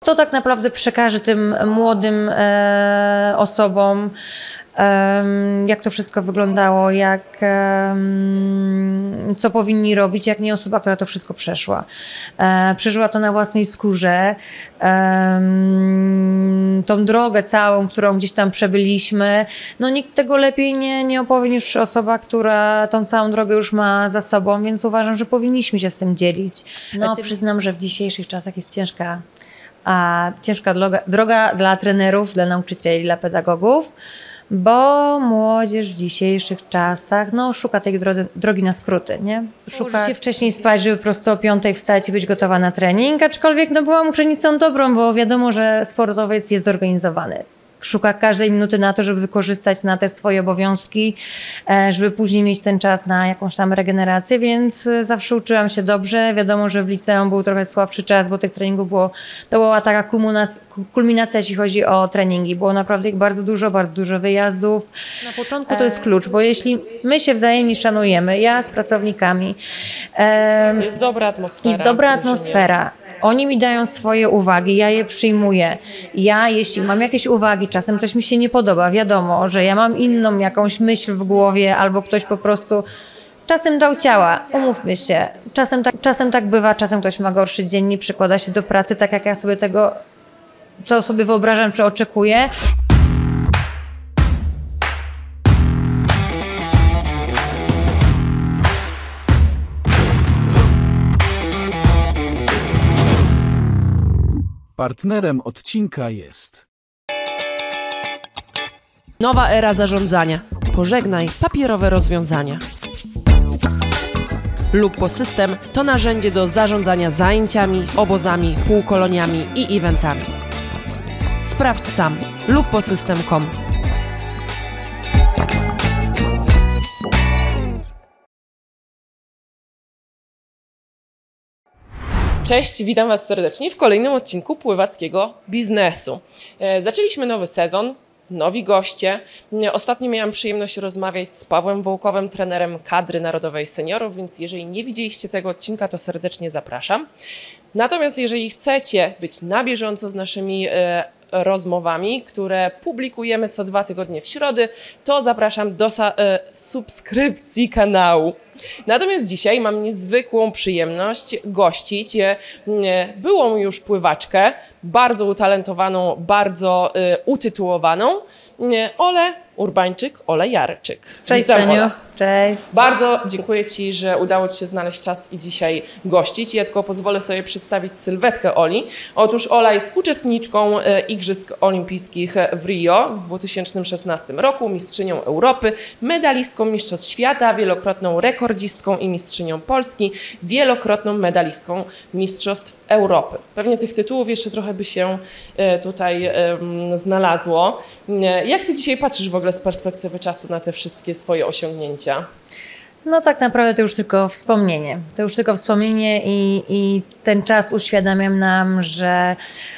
to tak naprawdę przekaże tym młodym osobom, jak to wszystko wyglądało, co powinni robić, jak nie osoba, która to wszystko przeszła. Przeżyła to na własnej skórze. Tą drogę całą, którą gdzieś tam przebyliśmy, no nikt tego lepiej nie opowie niż osoba, która tą całą drogę już ma za sobą, więc uważam, że powinniśmy się z tym dzielić. No, przyznam, że w dzisiejszych czasach jest ciężka droga dla trenerów, dla nauczycieli, dla pedagogów, bo młodzież w dzisiejszych czasach szuka tej drogi na skróty, nie? Szuka się wcześniej spać, żeby po prostu o 5:00 wstać i być gotowa na trening, aczkolwiek byłam uczennicą dobrą, bo wiadomo, że sportowiec jest zorganizowany. Szuka każdej minuty na to, żeby wykorzystać na te swoje obowiązki, żeby później mieć ten czas na jakąś tam regenerację, więc zawsze uczyłam się dobrze. Wiadomo, że w liceum był trochę słabszy czas, bo tych treningów to była taka kulminacja, jeśli chodzi o treningi. Było naprawdę ich bardzo dużo wyjazdów. Na początku to jest klucz, bo jeśli my się wzajemnie szanujemy, ja z pracownikami, jest dobra atmosfera. Jest dobra atmosfera. Oni mi dają swoje uwagi, ja je przyjmuję. Ja, jeśli mam jakieś uwagi, czasem coś mi się nie podoba, wiadomo, że ja mam inną jakąś myśl w głowie albo ktoś po prostu czasem dał ciała, umówmy się. Czasem tak bywa, czasem ktoś ma gorszy dzień, nie przykłada się do pracy tak, jak ja sobie co sobie wyobrażam czy oczekuję. Partnerem odcinka jest Nowa era zarządzania. Pożegnaj papierowe rozwiązania. Lupo System to narzędzie do zarządzania zajęciami, obozami, półkoloniami i eventami. Sprawdź sam luposystem.com. Cześć, witam Was serdecznie w kolejnym odcinku Pływackiego Biznesu. Zaczęliśmy nowy sezon, nowi goście. Ostatnio miałam przyjemność rozmawiać z Pawłem Wołkowym, trenerem kadry narodowej seniorów, więc jeżeli nie widzieliście tego odcinka, to serdecznie zapraszam. Natomiast jeżeli chcecie być na bieżąco z naszymi rozmowami, które publikujemy co 2 tygodnie w środę, to zapraszam do subskrypcji kanału. Natomiast dzisiaj mam niezwykłą przyjemność gościć byłą już pływaczkę, bardzo utalentowaną, bardzo utytułowaną, Olę Urbańczyk, Olę Jarczyk. Cześć Seniu. Cześć. Bardzo dziękuję Ci, że udało Ci się znaleźć czas i dzisiaj gościć. Ja tylko pozwolę sobie przedstawić sylwetkę Oli. Otóż Ola jest uczestniczką Igrzysk Olimpijskich w Rio w 2016 roku, mistrzynią Europy, medalistką Mistrzostw Świata, wielokrotną rekordzistką i mistrzynią Polski, wielokrotną medalistką Mistrzostw Europy. Pewnie tych tytułów jeszcze trochę by się tutaj znalazło. Jak Ty dzisiaj patrzysz w ogóle z perspektywy czasu na te wszystkie swoje osiągnięcia? No tak naprawdę to już tylko wspomnienie. To już tylko wspomnienie i ten czas uświadamia nam, że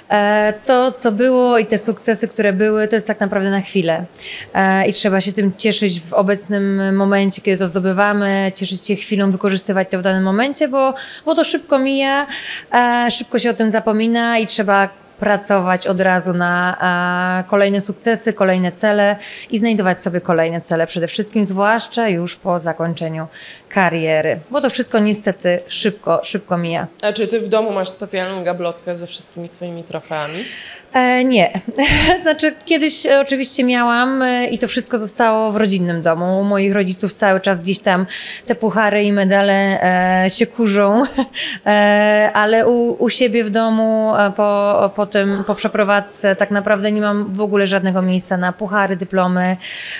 to, co było i te sukcesy, które były, to jest tak naprawdę na chwilę. I trzeba się tym cieszyć w obecnym momencie, kiedy to zdobywamy, cieszyć się chwilą, wykorzystywać to w danym momencie, bo to szybko mija, szybko się o tym zapomina i trzeba pracować od razu na kolejne sukcesy, kolejne cele i znajdować sobie kolejne cele przede wszystkim, zwłaszcza już po zakończeniu kariery, bo to wszystko niestety szybko mija. A czy Ty w domu masz specjalną gablotkę ze wszystkimi swoimi trofeami? Nie. Znaczy kiedyś oczywiście miałam i to wszystko zostało w rodzinnym domu. U moich rodziców cały czas gdzieś tam te puchary i medale się kurzą, ale u siebie w domu po przeprowadzce tak naprawdę nie mam w ogóle żadnego miejsca na puchary, dyplomy.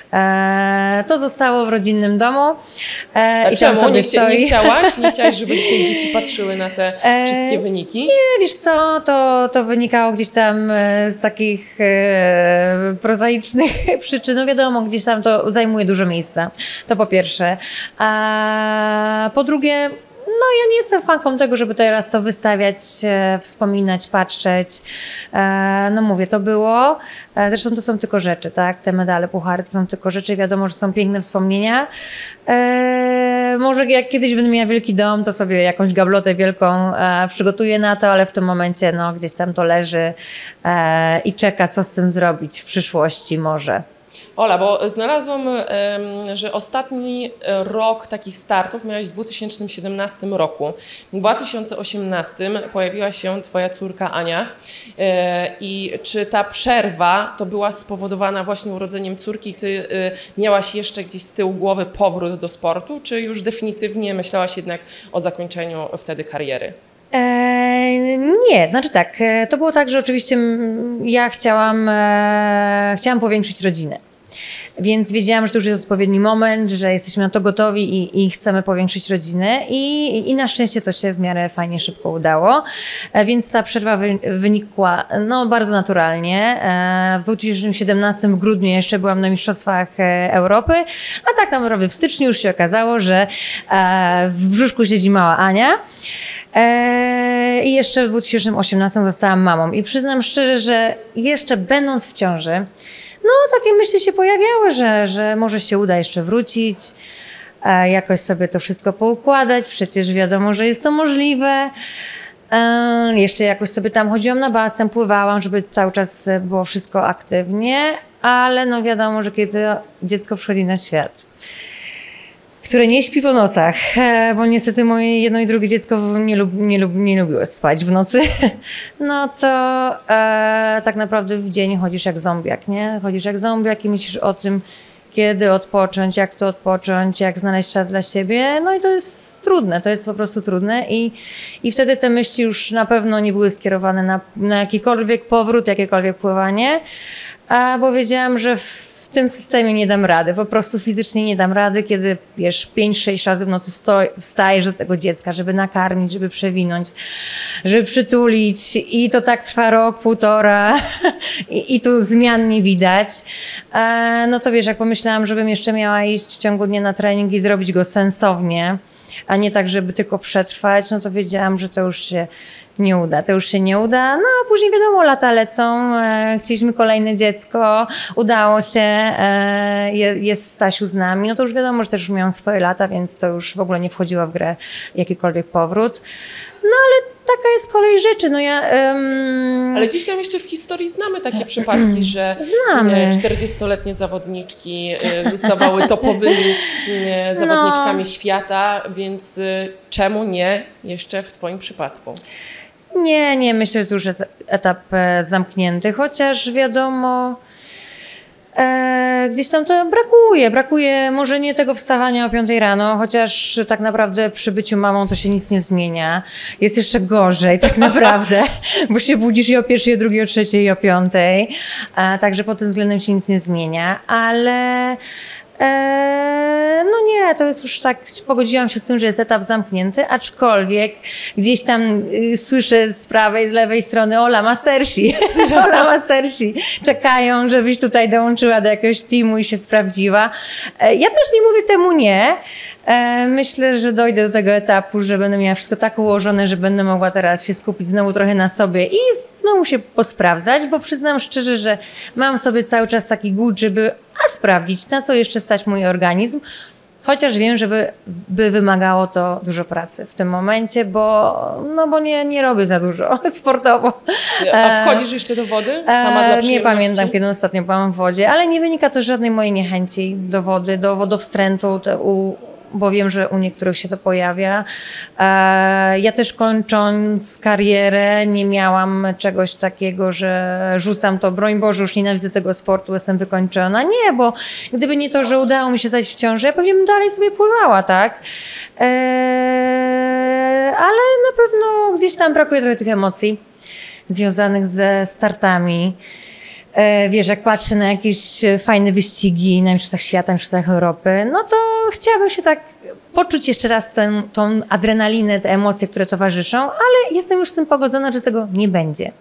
To zostało w rodzinnym domu. A czemu? Nie chciałaś, żeby dzisiaj dzieci patrzyły na te wszystkie wyniki? Nie, wiesz co, to wynikało gdzieś tam z takich prozaicznych przyczyn. No wiadomo, gdzieś tam to zajmuje dużo miejsca. To po pierwsze. A po drugie, no ja nie jestem fanką tego, żeby teraz to wystawiać, wspominać, patrzeć. No mówię, to było. Zresztą to są tylko rzeczy, tak? Te medale, puchary to są tylko rzeczy. Wiadomo, że są piękne wspomnienia. może jak kiedyś będę miała wielki dom, to sobie jakąś gablotę wielką przygotuję na to, ale w tym momencie no, gdzieś tam to leży i czeka, co z tym zrobić w przyszłości może. Ola, bo znalazłam, że ostatni rok takich startów miałaś w 2017 roku. W 2018 pojawiła się twoja córka Ania. I czy ta przerwa to była spowodowana właśnie urodzeniem córki? Ty miałaś jeszcze gdzieś z tyłu głowy powrót do sportu, czy już definitywnie myślałaś jednak o zakończeniu wtedy kariery? Nie, znaczy tak, to było tak, że oczywiście ja chciałam powiększyć rodzinę. Więc wiedziałam, że to już jest odpowiedni moment, że jesteśmy na to gotowi i chcemy powiększyć rodzinę i na szczęście to się w miarę fajnie szybko udało. Więc ta przerwa wynikła no, bardzo naturalnie. W 2017 w grudniu jeszcze byłam na Mistrzostwach Europy, a tak naprawdę w styczniu już się okazało, że w brzuszku siedzi mała Ania. I jeszcze w 2018 zostałam mamą i przyznam szczerze, że jeszcze będąc w ciąży, no takie myśli się pojawiały, że może się uda jeszcze wrócić, jakoś sobie to wszystko poukładać, przecież wiadomo, że jest to możliwe. Jeszcze jakoś sobie tam chodziłam na basen, pływałam, żeby cały czas było wszystko aktywnie, ale no wiadomo, że kiedy dziecko przychodzi na świat, które nie śpi po nocach, bo niestety moje jedno i drugie dziecko nie lubiło spać w nocy, no to tak naprawdę w dzień chodzisz jak zombiak, nie? Chodzisz jak zombiak i myślisz o tym, kiedy odpocząć, jak to odpocząć, jak znaleźć czas dla siebie, no i to jest trudne, to jest po prostu trudne i wtedy te myśli już na pewno nie były skierowane na jakikolwiek powrót, jakiekolwiek pływanie, bo wiedziałam, że w tym systemie nie dam rady, po prostu fizycznie nie dam rady, kiedy wiesz, 5-6 razy w nocy wstajesz do tego dziecka, żeby nakarmić, żeby przewinąć, żeby przytulić i to tak trwa rok, półtora i tu zmian nie widać. No to wiesz, jak pomyślałam, żebym jeszcze miała iść w ciągu dnia na trening i zrobić go sensownie, a nie tak, żeby tylko przetrwać, no to wiedziałam, że to już się nie uda, no a później wiadomo, lata lecą, chcieliśmy kolejne dziecko, udało się, jest Stasiu z nami, no to już wiadomo, że też już miałam swoje lata, więc to już w ogóle nie wchodziło w grę jakikolwiek powrót, no ale taka jest kolej rzeczy, no ja... Ale gdzieś tam jeszcze w historii znamy takie przypadki, że 40-letnie zawodniczki zostawały topowymi zawodniczkami świata, więc czemu nie jeszcze w twoim przypadku? Nie, myślę, że to już jest etap zamknięty, chociaż wiadomo, gdzieś tam to brakuje może nie tego wstawania o 5 rano, chociaż tak naprawdę przy byciu mamą to się nic nie zmienia. Jest jeszcze gorzej tak naprawdę, bo się budzisz i o 1, o 2, o 3 i o 5, także pod tym względem się nic nie zmienia, ale... No nie, to jest już tak, pogodziłam się z tym, że jest etap zamknięty, aczkolwiek gdzieś tam słyszę z prawej, z lewej strony Ola Mastersi, czekają, żebyś tutaj dołączyła do jakiegoś teamu i się sprawdziła. Ja też nie mówię temu nie. Myślę, że dojdę do tego etapu, że będę miała wszystko tak ułożone, że będę mogła teraz się skupić znowu trochę na sobie i znowu się posprawdzać, bo przyznam szczerze, że mam sobie cały czas taki głód, żeby sprawdzić, na co jeszcze stać mój organizm, chociaż wiem, że by wymagało to dużo pracy w tym momencie, bo nie robię za dużo sportowo. A wchodzisz jeszcze do wody? Sama dla przyjemności? Nie pamiętam, kiedy ostatnio byłam w wodzie, ale nie wynika to z żadnej mojej niechęci do wody, do wodowstrętu, bo wiem, że u niektórych się to pojawia. Ja też kończąc karierę nie miałam czegoś takiego, że rzucam to, broń Boże, już nienawidzę tego sportu, jestem wykończona. Nie, bo gdyby nie to, że udało mi się zajść w ciążę, ja pewnie bym dalej sobie pływała, tak? Ale na pewno gdzieś tam brakuje trochę tych emocji związanych ze startami. Wiesz, jak patrzę na jakieś fajne wyścigi na Mistrzostwach Świata, Mistrzostwach Europy, no to chciałabym się tak poczuć jeszcze raz tą adrenalinę, te emocje, które towarzyszą, ale jestem już z tym pogodzona, że tego nie będzie.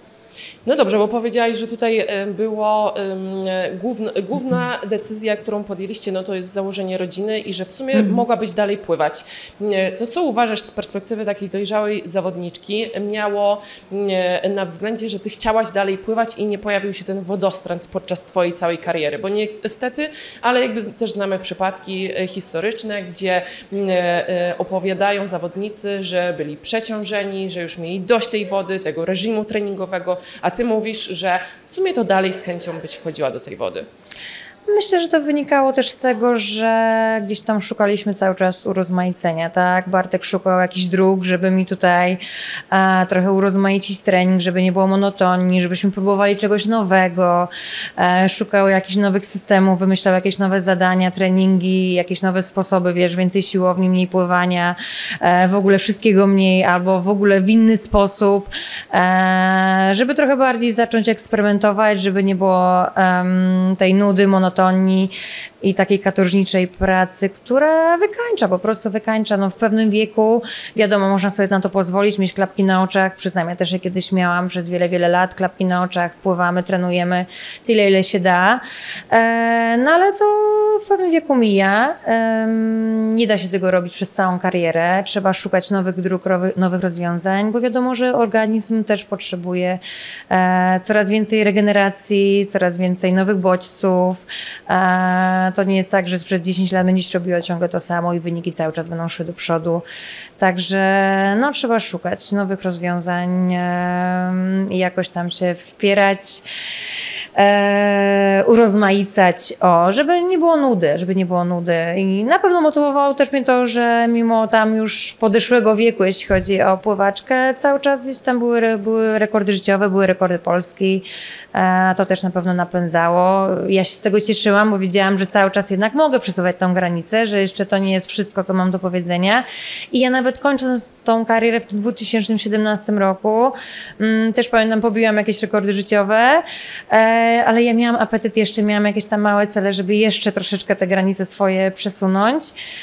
No dobrze, bo powiedziałaś, że tutaj było główna decyzja, którą podjęliście, no to jest założenie rodziny i że w sumie mogłabyś dalej pływać. To co uważasz z perspektywy takiej dojrzałej zawodniczki miało na względzie, że ty chciałaś dalej pływać i nie pojawił się ten wodostręt podczas twojej całej kariery? Bo niestety, ale jakby też znamy przypadki historyczne, gdzie opowiadają zawodnicy, że byli przeciążeni, że już mieli dość tej wody, tego reżimu treningowego, a ty mówisz, że w sumie to dalej z chęcią byś wchodziła do tej wody. Myślę, że to wynikało też z tego, że gdzieś tam szukaliśmy cały czas urozmaicenia, tak? Bartek szukał jakichś dróg, żeby mi tutaj trochę urozmaicić trening, żeby nie było monotonii, żebyśmy próbowali czegoś nowego, szukał jakichś nowych systemów, wymyślał jakieś nowe zadania, treningi, jakieś nowe sposoby, wiesz, więcej siłowni, mniej pływania, w ogóle wszystkiego mniej albo w ogóle w inny sposób, żeby trochę bardziej zacząć eksperymentować, żeby nie było tej nudy, monotonii i takiej katorżniczej pracy, która wykańcza, po prostu wykańcza. No w pewnym wieku, wiadomo, można sobie na to pozwolić, mieć klapki na oczach. Przyznam, ja też je kiedyś miałam przez wiele, wiele lat. Klapki na oczach, pływamy, trenujemy tyle, ile się da. No ale to w pewnym wieku mija. Nie da się tego robić przez całą karierę. Trzeba szukać nowych dróg, nowych rozwiązań, bo wiadomo, że organizm też potrzebuje coraz więcej regeneracji, coraz więcej nowych bodźców. To nie jest tak, że przez 10 lat będziesz robiła ciągle to samo i wyniki cały czas będą szły do przodu. Także no, trzeba szukać nowych rozwiązań i jakoś tam się wspierać, urozmaicać, żeby nie było nudy, I na pewno motywowało też mnie to, że mimo tam już podeszłego wieku, jeśli chodzi o pływaczkę, cały czas gdzieś tam były rekordy życiowe, były rekordy Polski. To też na pewno napędzało. Ja się z tego cieszyłam, bo wiedziałam, że cały czas jednak mogę przesuwać tą granicę, że jeszcze to nie jest wszystko, co mam do powiedzenia. I ja nawet kończąc tą karierę w 2017 roku, też pamiętam, pobiłam jakieś rekordy życiowe, ale ja miałam apetyt, jeszcze miałam jakieś tam małe cele, żeby jeszcze troszeczkę te granice swoje przesunąć.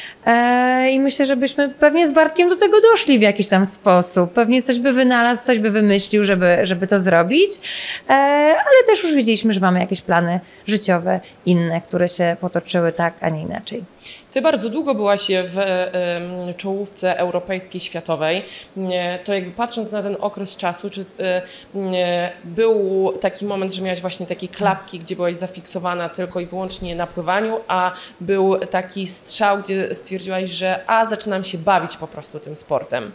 I myślę, że byśmy pewnie z Bartkiem do tego doszli w jakiś tam sposób. Pewnie coś by wynalazł, coś by wymyślił, żeby to zrobić. Ale też już wiedzieliśmy, że mamy jakieś plany życiowe inne, które się potoczyły tak, a nie inaczej. Ty bardzo długo byłaś w czołówce europejskiej, światowej. To jakby patrząc na ten okres czasu, czy był taki moment, że miałaś właśnie takie klapki, gdzie byłaś zafiksowana tylko i wyłącznie na pływaniu, a był taki strzał, gdzie stwierdziłaś, że zaczynam się bawić po prostu tym sportem?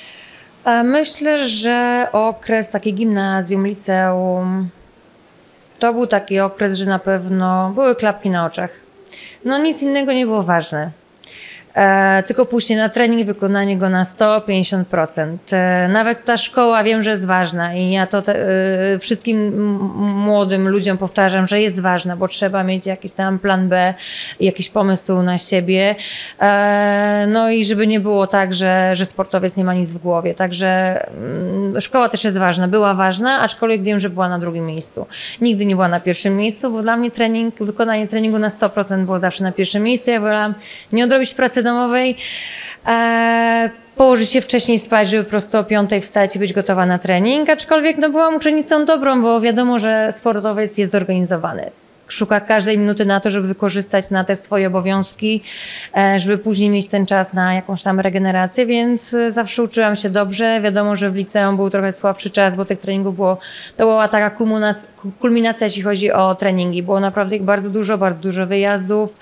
Myślę, że okres taki gimnazjum, liceum, to był taki okres, że na pewno były klapki na oczach. No nic innego nie było ważne. Tylko pójście na trening, wykonanie go na 150%. Nawet ta szkoła wiem, że jest ważna i ja to wszystkim młodym ludziom powtarzam, że jest ważna, bo trzeba mieć jakiś tam plan B, jakiś pomysł na siebie. No i żeby nie było tak, że sportowiec nie ma nic w głowie. Także szkoła też jest ważna, była ważna, aczkolwiek wiem, że była na drugim miejscu. Nigdy nie była na pierwszym miejscu, bo dla mnie wykonanie treningu na 100% było zawsze na pierwszym miejscu. Ja wolałam nie odrobić pracy domowej, położyć się wcześniej spać, żeby po prostu o 5 wstać i być gotowa na trening, aczkolwiek no, byłam uczennicą dobrą, bo wiadomo, że sportowiec jest zorganizowany. Szuka każdej minuty na to, żeby wykorzystać na te swoje obowiązki, żeby później mieć ten czas na jakąś tam regenerację, więc zawsze uczyłam się dobrze. Wiadomo, że w liceum był trochę słabszy czas, bo tych treningów to była taka kulminacja, jeśli chodzi o treningi. Było naprawdę ich bardzo dużo wyjazdów,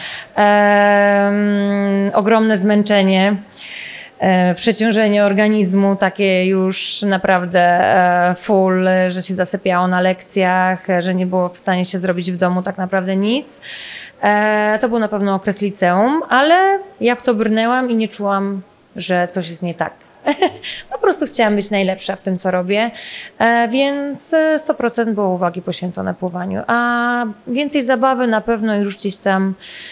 ogromne zmęczenie. Przeciążenie organizmu takie już naprawdę full, że się zasypiało na lekcjach, że nie było w stanie się zrobić w domu tak naprawdę nic. To był na pewno okres liceum, ale ja w to brnęłam i nie czułam, że coś jest nie tak. Po prostu chciałam być najlepsza w tym, co robię, więc 100% było uwagi poświęcone pływaniu, a więcej zabawy na pewno już gdzieś tam.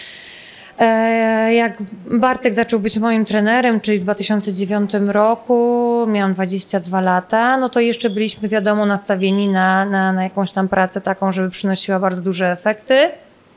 Jak Bartek zaczął być moim trenerem, czyli w 2009 roku, miałam 22 lata, no to jeszcze byliśmy wiadomo nastawieni na jakąś tam pracę taką, żeby przynosiła bardzo duże efekty.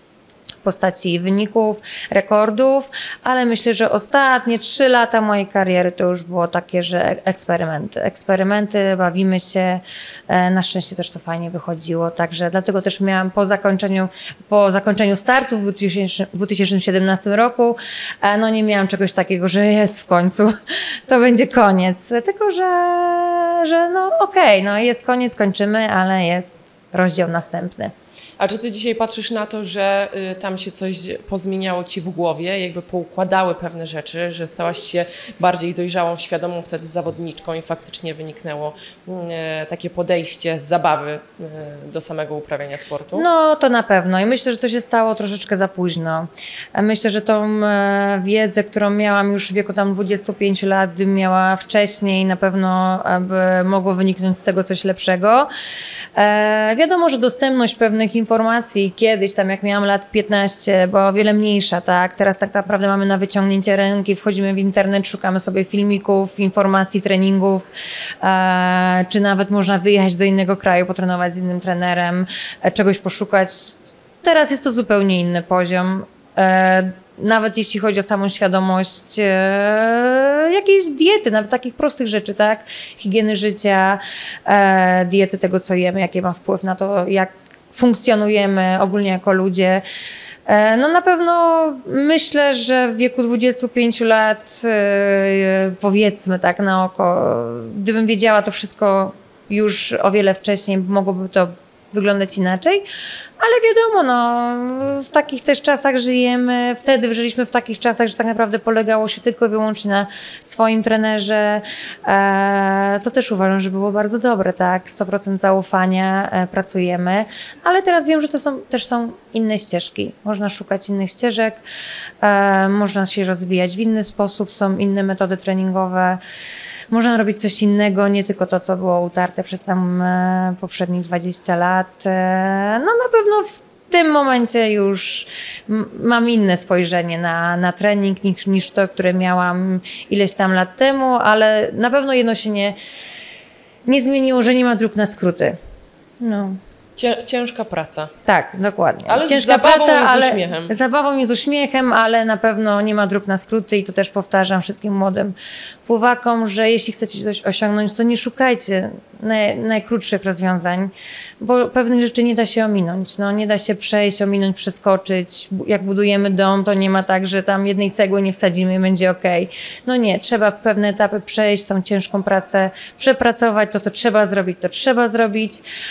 w postaci wyników, rekordów, ale myślę, że ostatnie 3 lata mojej kariery to już było takie, że eksperymenty, bawimy się, na szczęście też to fajnie wychodziło, także dlatego też miałam po zakończeniu startu w 2017 roku, no nie miałam czegoś takiego, że jest w końcu, to będzie koniec, tylko że no okej, no jest koniec, kończymy, ale jest rozdział następny. A czy ty dzisiaj patrzysz na to, że tam się coś pozmieniało ci w głowie, jakby poukładały pewne rzeczy, że stałaś się bardziej dojrzałą, świadomą wtedy zawodniczką i faktycznie wyniknęło takie podejście zabawy do samego uprawiania sportu? No to na pewno i myślę, że to się stało troszeczkę za późno. Myślę, że tą wiedzę, którą miałam już w wieku tam 25 lat, gdybym miała wcześniej, na pewno by mogło wyniknąć z tego coś lepszego. Wiadomo, że dostępność pewnych informacji kiedyś, tam jak miałam lat 15, była o wiele mniejsza, tak? Teraz tak naprawdę mamy na wyciągnięcie ręki, wchodzimy w internet, szukamy sobie filmików, informacji, treningów, czy nawet można wyjechać do innego kraju, potrenować z innym trenerem, czegoś poszukać. Teraz jest to zupełnie inny poziom. Nawet jeśli chodzi o samą świadomość jakiejś diety, nawet takich prostych rzeczy, tak? Higieny życia, diety tego, co jemy, jaki ma wpływ na to, jak funkcjonujemy ogólnie jako ludzie. No na pewno myślę, że w wieku 25 lat, powiedzmy tak na oko, gdybym wiedziała to wszystko już o wiele wcześniej, mogłoby to wyglądać inaczej, ale wiadomo, no, w takich też czasach żyjemy, wtedy żyliśmy w takich czasach, że tak naprawdę polegało się tylko i wyłącznie na swoim trenerze. To też uważam, że było bardzo dobre, tak, 100% zaufania, pracujemy, ale teraz wiem, że to też są inne ścieżki. Można szukać innych ścieżek, można się rozwijać w inny sposób, są inne metody treningowe. Można robić coś innego, nie tylko to, co było utarte przez tam poprzednich 20 lat. No na pewno w tym momencie już mam inne spojrzenie na trening niż to, które miałam ileś tam lat temu, ale na pewno jedno się nie zmieniło, że nie ma dróg na skróty. No. Ciężka praca. Tak, dokładnie. Ale ciężka z zabawą praca, i z uśmiechem. Zabawą i z uśmiechem, ale na pewno nie ma dróg na skróty i to też powtarzam wszystkim młodym pływakom, że jeśli chcecie coś osiągnąć, to nie szukajcie najkrótszych rozwiązań, bo pewnych rzeczy nie da się ominąć. No, nie da się przejść, ominąć, przeskoczyć. Jak budujemy dom, to nie ma tak, że tam jednej cegły nie wsadzimy i będzie okej. No nie, trzeba pewne etapy przejść, tą ciężką pracę przepracować, to co trzeba zrobić, to trzeba zrobić.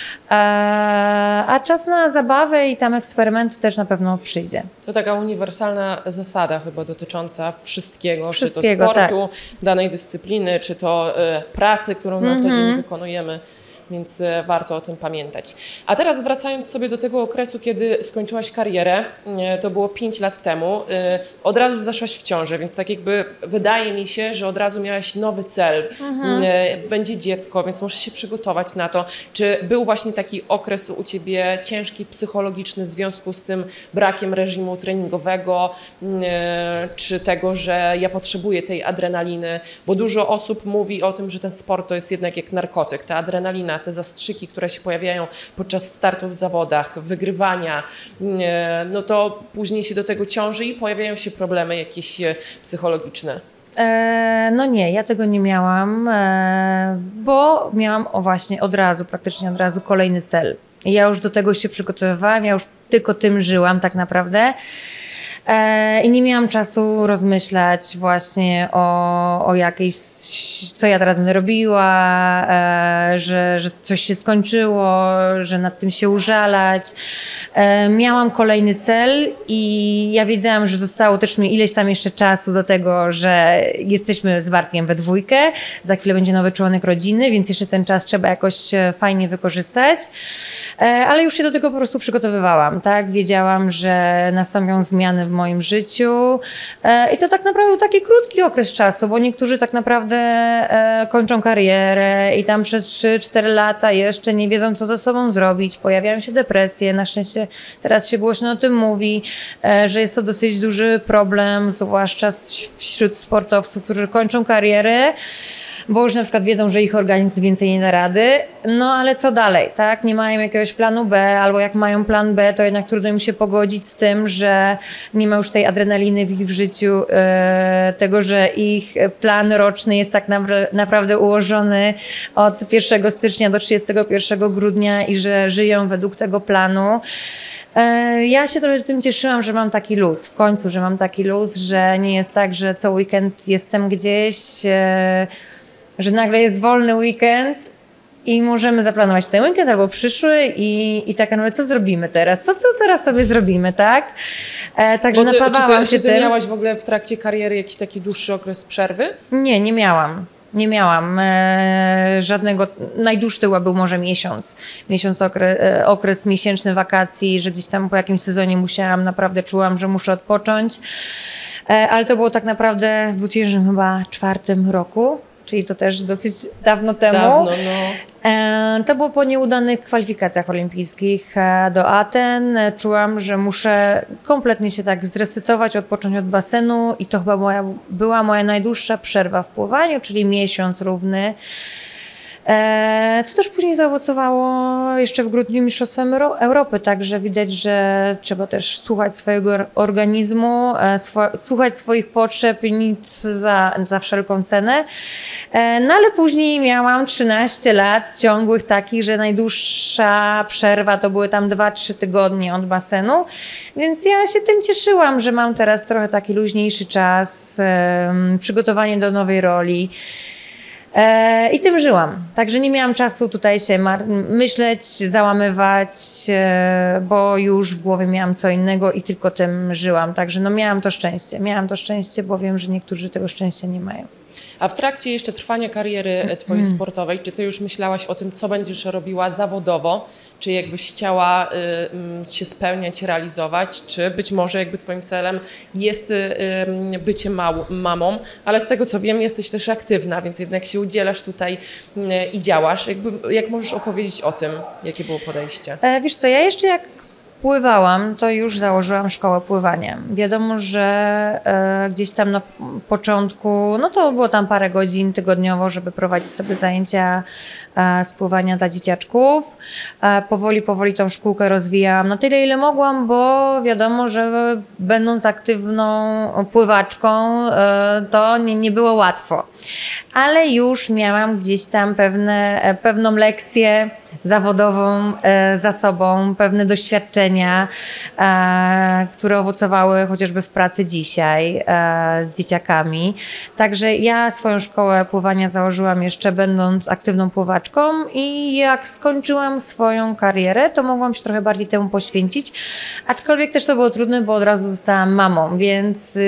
A czas na zabawę i tam eksperymenty też na pewno przyjdzie. To taka uniwersalna zasada chyba dotycząca wszystkiego czy to Wszystkiego, sportu, tak. danej dyscypliny, czy to pracy, którą na co dzień wykonujemy, więc warto o tym pamiętać. A teraz wracając sobie do tego okresu, kiedy skończyłaś karierę, to było 5 lat temu, od razu zaszłaś w ciążę, więc tak jakby wydaje mi się, że od razu miałaś nowy cel, będzie dziecko, więc muszę się przygotować na to. Czy był właśnie taki okres u Ciebie ciężki, psychologiczny w związku z tym brakiem reżimu treningowego, czy tego, że ja potrzebuję tej adrenaliny, bo dużo osób mówi o tym, że ten sport to jest jednak jak narkotyk, ta adrenalina, te zastrzyki, które się pojawiają podczas startów w zawodach, wygrywania, no to później się do tego ciąży i pojawiają się problemy jakieś psychologiczne. No nie, ja tego nie miałam, bo miałam właśnie praktycznie od razu kolejny cel. Ja już do tego się przygotowywałam, ja już tylko tym żyłam tak naprawdę. I nie miałam czasu rozmyślać właśnie o jakiejś, co ja teraz będę robiła, że coś się skończyło, że nad tym się użalać. Miałam kolejny cel i ja wiedziałam, że zostało też mi ileś tam jeszcze czasu do tego, że jesteśmy z Bartkiem we dwójkę, za chwilę będzie nowy członek rodziny, więc jeszcze ten czas trzeba jakoś fajnie wykorzystać. Ale już się do tego po prostu przygotowywałam, tak? Wiedziałam, że nastąpią zmiany w moim życiu i to tak naprawdę był taki krótki okres czasu, bo niektórzy tak naprawdę kończą karierę i tam przez 3-4 lata jeszcze nie wiedzą, co ze sobą zrobić, pojawiają się depresje, na szczęście teraz się głośno o tym mówi, że jest to dosyć duży problem, zwłaszcza wśród sportowców, którzy kończą karierę. bo już na przykład wiedzą, że ich organizm więcej nie da rady, no ale co dalej, tak? Nie mają jakiegoś planu B, albo jak mają plan B, to jednak trudno im się pogodzić z tym, że nie ma już tej adrenaliny w ich życiu, tego, że ich plan roczny jest tak naprawdę ułożony od 1 stycznia do 31 grudnia i że żyją według tego planu. Ja się trochę tym cieszyłam, że mam taki luz, w końcu, że mam taki luz, że nie jest tak, że co weekend jestem gdzieś, że nagle jest wolny weekend i możemy zaplanować ten weekend albo przyszły i tak naprawdę, co zrobimy teraz? Co teraz sobie zrobimy, tak? Także napawałam się tym. Czy ty miałaś w ogóle w trakcie kariery jakiś taki dłuższy okres przerwy? Nie, nie miałam. Nie miałam żadnego, najdłuższy to był może miesiąc okres miesięczny wakacji, że gdzieś tam po jakimś sezonie naprawdę czułam, że muszę odpocząć, ale to było tak naprawdę w 2004 roku, czyli to też dosyć dawno temu. Dawno, no. To było po nieudanych kwalifikacjach olimpijskich do Aten. Czułam, że muszę kompletnie się tak zresetować, odpocząć od basenu i to chyba była moja najdłuższa przerwa w pływaniu, czyli miesiąc równy. Co też później zaowocowało jeszcze w grudniu Mistrzostwem Europy, także widać, że trzeba też słuchać swojego organizmu, słuchać swoich potrzeb i nic za wszelką cenę. No ale później miałam 13 lat ciągłych takich, że najdłuższa przerwa to były tam 2-3 tygodnie od basenu, więc ja się tym cieszyłam, że mam teraz trochę taki luźniejszy czas, przygotowanie do nowej roli. I tym żyłam. Także nie miałam czasu tutaj się myśleć, załamywać, bo już w głowie miałam co innego i tylko tym żyłam. Także no miałam to szczęście. Miałam to szczęście, bo wiem, że niektórzy tego szczęścia nie mają. A w trakcie jeszcze trwania kariery twojej sportowej, czy ty już myślałaś o tym, co będziesz robiła zawodowo? Czy jakbyś chciała się spełniać, realizować? Czy być może jakby twoim celem jest bycie mamą? Ale z tego co wiem, jesteś też aktywna, więc jednak się udzielasz tutaj i działasz. Jak możesz opowiedzieć o tym? Jakie było podejście? Wiesz co, ja jeszcze jak pływałam, to już założyłam szkołę pływania. Wiadomo, że gdzieś tam na początku, no to było tam parę godzin tygodniowo, żeby prowadzić sobie zajęcia z pływania dla dzieciaczków. Powoli tą szkółkę rozwijałam na tyle, ile mogłam, bo wiadomo, że będąc aktywną pływaczką, to nie było łatwo. Ale już miałam gdzieś tam pewną lekcję zawodową za sobą, pewne doświadczenia, które owocowały chociażby w pracy dzisiaj z dzieciakami. Także ja swoją szkołę pływania założyłam jeszcze będąc aktywną pływaczką i jak skończyłam swoją karierę, to mogłam się trochę bardziej temu poświęcić, aczkolwiek też to było trudne, bo od razu zostałam mamą, więc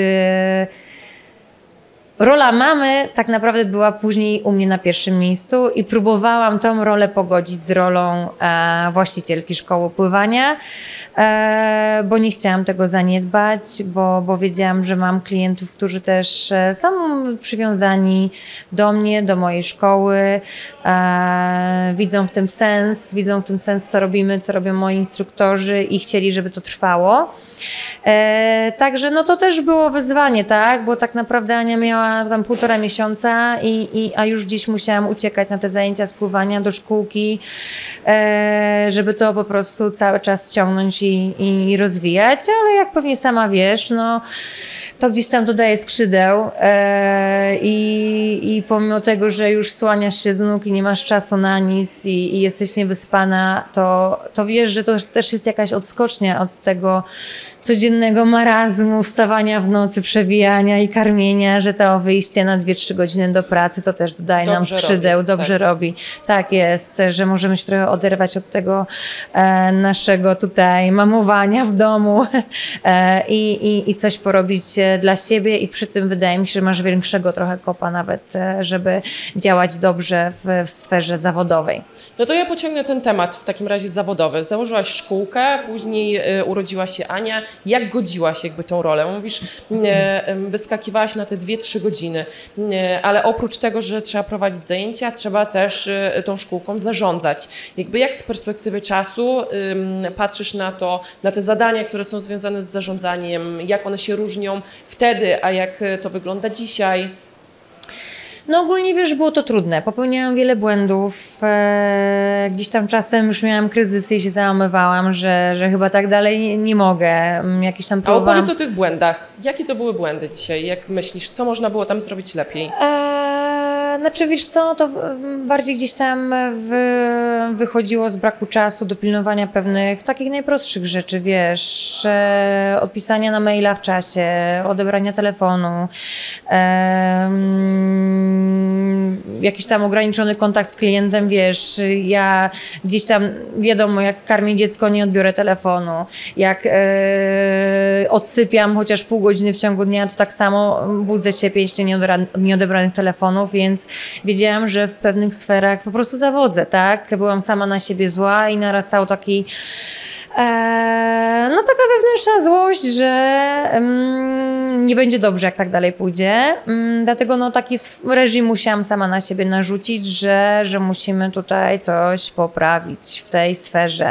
rola mamy tak naprawdę była później u mnie na pierwszym miejscu i próbowałam tą rolę pogodzić z rolą właścicielki szkoły pływania, bo nie chciałam tego zaniedbać, bo wiedziałam, że mam klientów, którzy też są przywiązani do mnie, do mojej szkoły, widzą w tym sens, co robimy, co robią moi instruktorzy i chcieli, żeby to trwało. Także no to też było wyzwanie, tak, bo tak naprawdę Ania miała tam 1,5 miesiąca, a już gdzieś musiałam uciekać na te zajęcia z pływania do szkółki, żeby to po prostu cały czas ciągnąć i rozwijać, ale jak pewnie sama wiesz, no to gdzieś tam dodaje skrzydeł i pomimo tego, że już słaniasz się z nóg i nie masz czasu na nic i jesteś niewyspana, to wiesz, że to też jest jakaś odskocznia od tego codziennego marazmu, wstawania w nocy, przewijania i karmienia, że to wyjście na 2-3 godziny do pracy to też dodaje nam skrzydeł, dobrze robi. Tak jest, że możemy się trochę oderwać od tego naszego tutaj mamowania w domu i coś porobić dla siebie i przy tym wydaje mi się, że masz większego trochę kopa nawet, żeby działać dobrze w sferze zawodowej. No to ja pociągnę ten temat w takim razie zawodowy. Założyłaś szkółkę, później urodziła się Ania. Jak godziłaś jakby tą rolę? Mówisz, wyskakiwałaś na te 2-3 godziny, ale oprócz tego, że trzeba prowadzić zajęcia, trzeba też tą szkółką zarządzać. Jak z perspektywy czasu patrzysz na to, na te zadania, które są związane z zarządzaniem, jak one się różnią wtedy, a jak to wygląda dzisiaj? No ogólnie wiesz, było to trudne. Popełniałam wiele błędów. Gdzieś tam czasem już miałam kryzysy i się załamywałam, że chyba tak dalej nie mogę. Jakieś tam A próbowałam... opowiedz o tych błędach. Jakie to były błędy dzisiaj? Jak myślisz, co można było tam zrobić lepiej? Znaczy wiesz co, to bardziej gdzieś tam wychodziło z braku czasu do pilnowania pewnych takich najprostszych rzeczy, wiesz, odpisania na maila w czasie, odebrania telefonu, jakiś tam ograniczony kontakt z klientem, wiesz, ja gdzieś tam wiadomo, jak karmię dziecko, nie odbiorę telefonu, jak odsypiam chociaż pół godziny w ciągu dnia, to tak samo budzę się 5 nieodebranych telefonów, więc wiedziałam, że w pewnych sferach po prostu zawodzę, tak? Byłam sama na siebie zła i narastał taki no taka wewnętrzna złość, że nie będzie dobrze, jak tak dalej pójdzie. Dlatego no taki reżim musiałam sama na siebie narzucić, że musimy tutaj coś poprawić w tej sferze.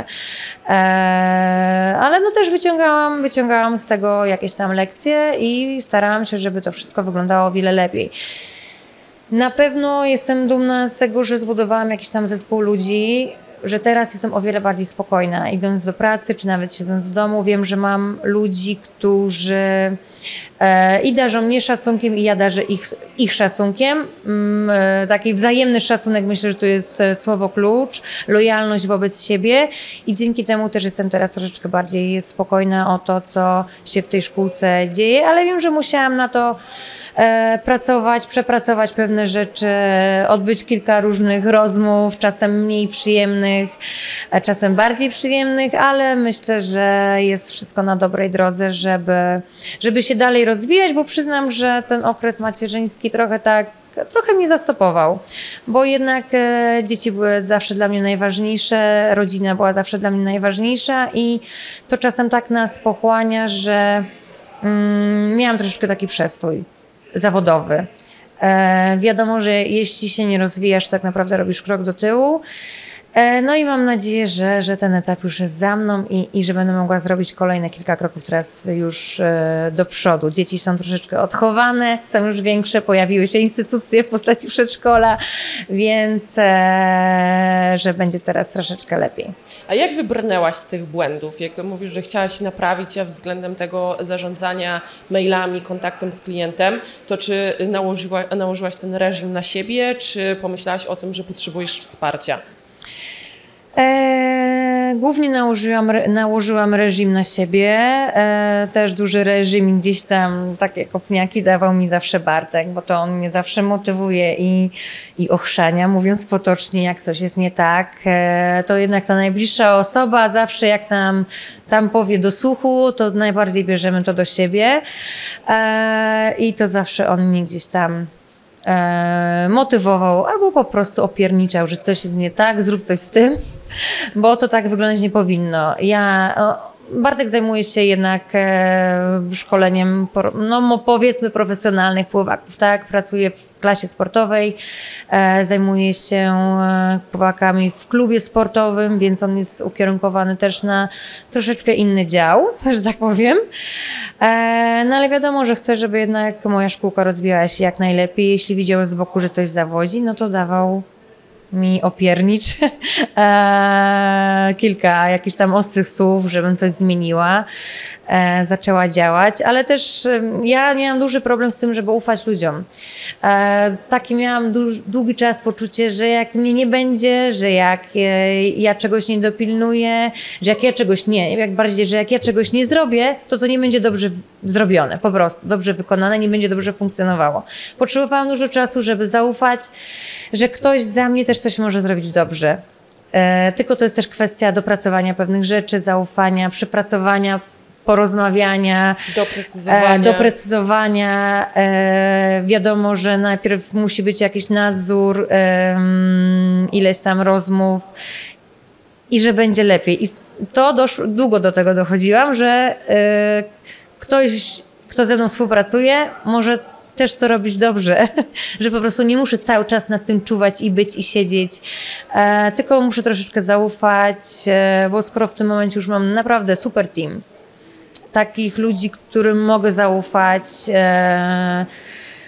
Ale no też wyciągałam z tego jakieś tam lekcje i starałam się, żeby to wszystko wyglądało o wiele lepiej. Na pewno jestem dumna z tego, że zbudowałam jakiś tam zespół ludzi, że teraz jestem o wiele bardziej spokojna. Idąc do pracy, czy nawet siedząc w domu, wiem, że mam ludzi, którzy i darzą mnie szacunkiem, i ja darzę ich szacunkiem. Taki wzajemny szacunek, myślę, że to jest słowo klucz, lojalność wobec siebie i dzięki temu też jestem teraz troszeczkę bardziej spokojna o to, co się w tej szkółce dzieje, ale wiem, że musiałam na to pracować, przepracować pewne rzeczy, odbyć kilka różnych rozmów, czasem mniej przyjemnych, czasem bardziej przyjemnych, ale myślę, że jest wszystko na dobrej drodze, żeby się dalej rozwijać, bo przyznam, że ten okres macierzyński trochę mnie zastopował, bo jednak dzieci były zawsze dla mnie najważniejsze, rodzina była zawsze dla mnie najważniejsza i to czasem tak nas pochłania, że miałam troszeczkę taki przestój zawodowy. Wiadomo, że jeśli się nie rozwijasz, tak naprawdę robisz krok do tyłu. No i mam nadzieję, że ten etap już jest za mną i że będę mogła zrobić kolejne kilka kroków teraz już do przodu. Dzieci są troszeczkę odchowane, są już większe, pojawiły się instytucje w postaci przedszkola, więc że będzie teraz troszeczkę lepiej. A jak wybrnęłaś z tych błędów? Jak mówisz, że chciałaś naprawić, a względem tego zarządzania mailami, kontaktem z klientem, to czy nałożyłaś ten reżim na siebie, czy pomyślałaś o tym, że potrzebujesz wsparcia? Głównie nałożyłam reżim na siebie, też duży reżim, gdzieś tam takie kopniaki dawał mi zawsze Bartek, bo to on mnie zawsze motywuje i ochrzania, mówiąc potocznie, jak coś jest nie tak, to jednak ta najbliższa osoba zawsze jak tam powie do słuchu, to najbardziej bierzemy to do siebie i to zawsze on mnie gdzieś tam motywował albo po prostu opierniczał, że coś jest nie tak, zrób coś z tym, bo to tak wyglądać nie powinno. Bartek zajmuje się jednak szkoleniem, no powiedzmy profesjonalnych pływaków, tak? Pracuje w klasie sportowej, zajmuje się pływakami w klubie sportowym, więc on jest ukierunkowany też na troszeczkę inny dział, że tak powiem. No ale wiadomo, że chcę, żeby jednak moja szkółka rozwijała się jak najlepiej. Jeśli widział z boku, że coś zawodzi, no to dawał mi opiernicz kilka jakichś tam ostrych słów, żebym coś zmieniła, zaczęła działać, ale też ja miałam duży problem z tym, żeby ufać ludziom. Taki miałam długi czas poczucie, że jak mnie nie będzie, że jak ja czegoś nie dopilnuję, że jak ja czegoś że jak ja czegoś nie zrobię, to nie będzie dobrze zrobione, po prostu, dobrze wykonane, nie będzie dobrze funkcjonowało. Potrzebowałam dużo czasu, żeby zaufać, że ktoś za mnie też coś może zrobić dobrze. Tylko to jest też kwestia dopracowania pewnych rzeczy, zaufania, przepracowania, porozmawiania, doprecyzowania. Wiadomo, że najpierw musi być jakiś nadzór, ileś tam rozmów i że będzie lepiej. I to długo do tego dochodziłam, że ktoś, kto ze mną współpracuje, może też to robić dobrze, że po prostu nie muszę cały czas nad tym czuwać i być i siedzieć, tylko muszę troszeczkę zaufać, bo skoro w tym momencie już mam naprawdę super team, takich ludzi, którym mogę zaufać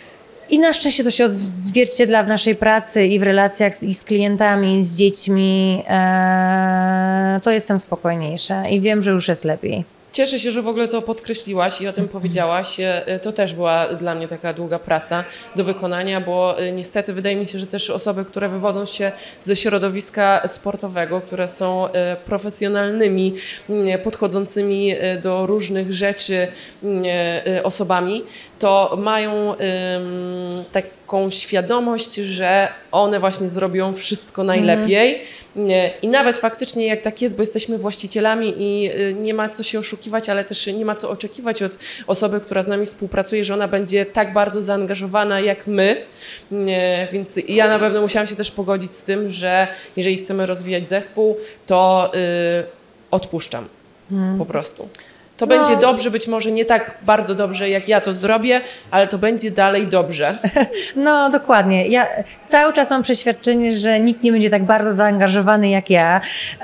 I na szczęście to się odzwierciedla w naszej pracy i w relacjach i z klientami, z dziećmi. To jestem spokojniejsza i wiem, że już jest lepiej. Cieszę się, że w ogóle to podkreśliłaś i o tym powiedziałaś. To też była dla mnie taka długa praca do wykonania, bo niestety wydaje mi się, że też osoby, które wywodzą się ze środowiska sportowego, które są profesjonalnymi, podchodzącymi do różnych rzeczy osobami, to mają taką świadomość, że one właśnie zrobią wszystko najlepiej. I nawet faktycznie jak tak jest, bo jesteśmy właścicielami i nie ma co się oszukiwać, ale też nie ma co oczekiwać od osoby, która z nami współpracuje, że ona będzie tak bardzo zaangażowana jak my. Więc ja na pewno musiałam się też pogodzić z tym, że jeżeli chcemy rozwijać zespół, to odpuszczam po prostu. To będzie dobrze, być może nie tak bardzo dobrze, jak ja to zrobię, ale to będzie dalej dobrze. No dokładnie. Ja cały czas mam przeświadczenie, że nikt nie będzie tak bardzo zaangażowany jak ja.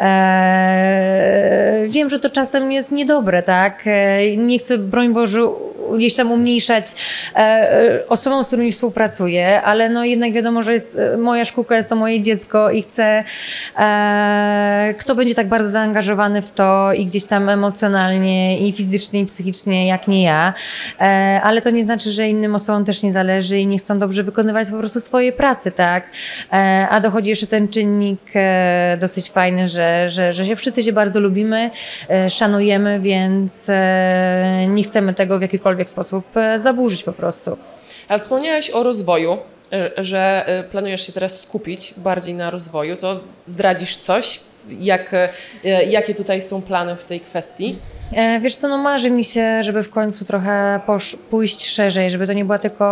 Wiem, że to czasem jest niedobre, tak? Nie chcę, broń Boże, gdzieś tam umniejszać osobom, z którymi współpracuję, ale no jednak wiadomo, że jest moja szkółka, jest to moje dziecko i chcę, kto będzie tak bardzo zaangażowany w to i gdzieś tam emocjonalnie i fizycznie i psychicznie jak nie ja, ale to nie znaczy, że innym osobom też nie zależy i nie chcą dobrze wykonywać po prostu swojej pracy, tak? A dochodzi jeszcze ten czynnik dosyć fajny, że się wszyscy się bardzo lubimy, szanujemy, więc nie chcemy tego w jakikolwiek sposób zaburzyć po prostu. A wspomniałaś o rozwoju, że planujesz się teraz skupić bardziej na rozwoju. To zdradzisz coś? Jakie tutaj są plany w tej kwestii? Wiesz co, no marzy mi się, żeby w końcu trochę pójść szerzej, żeby to nie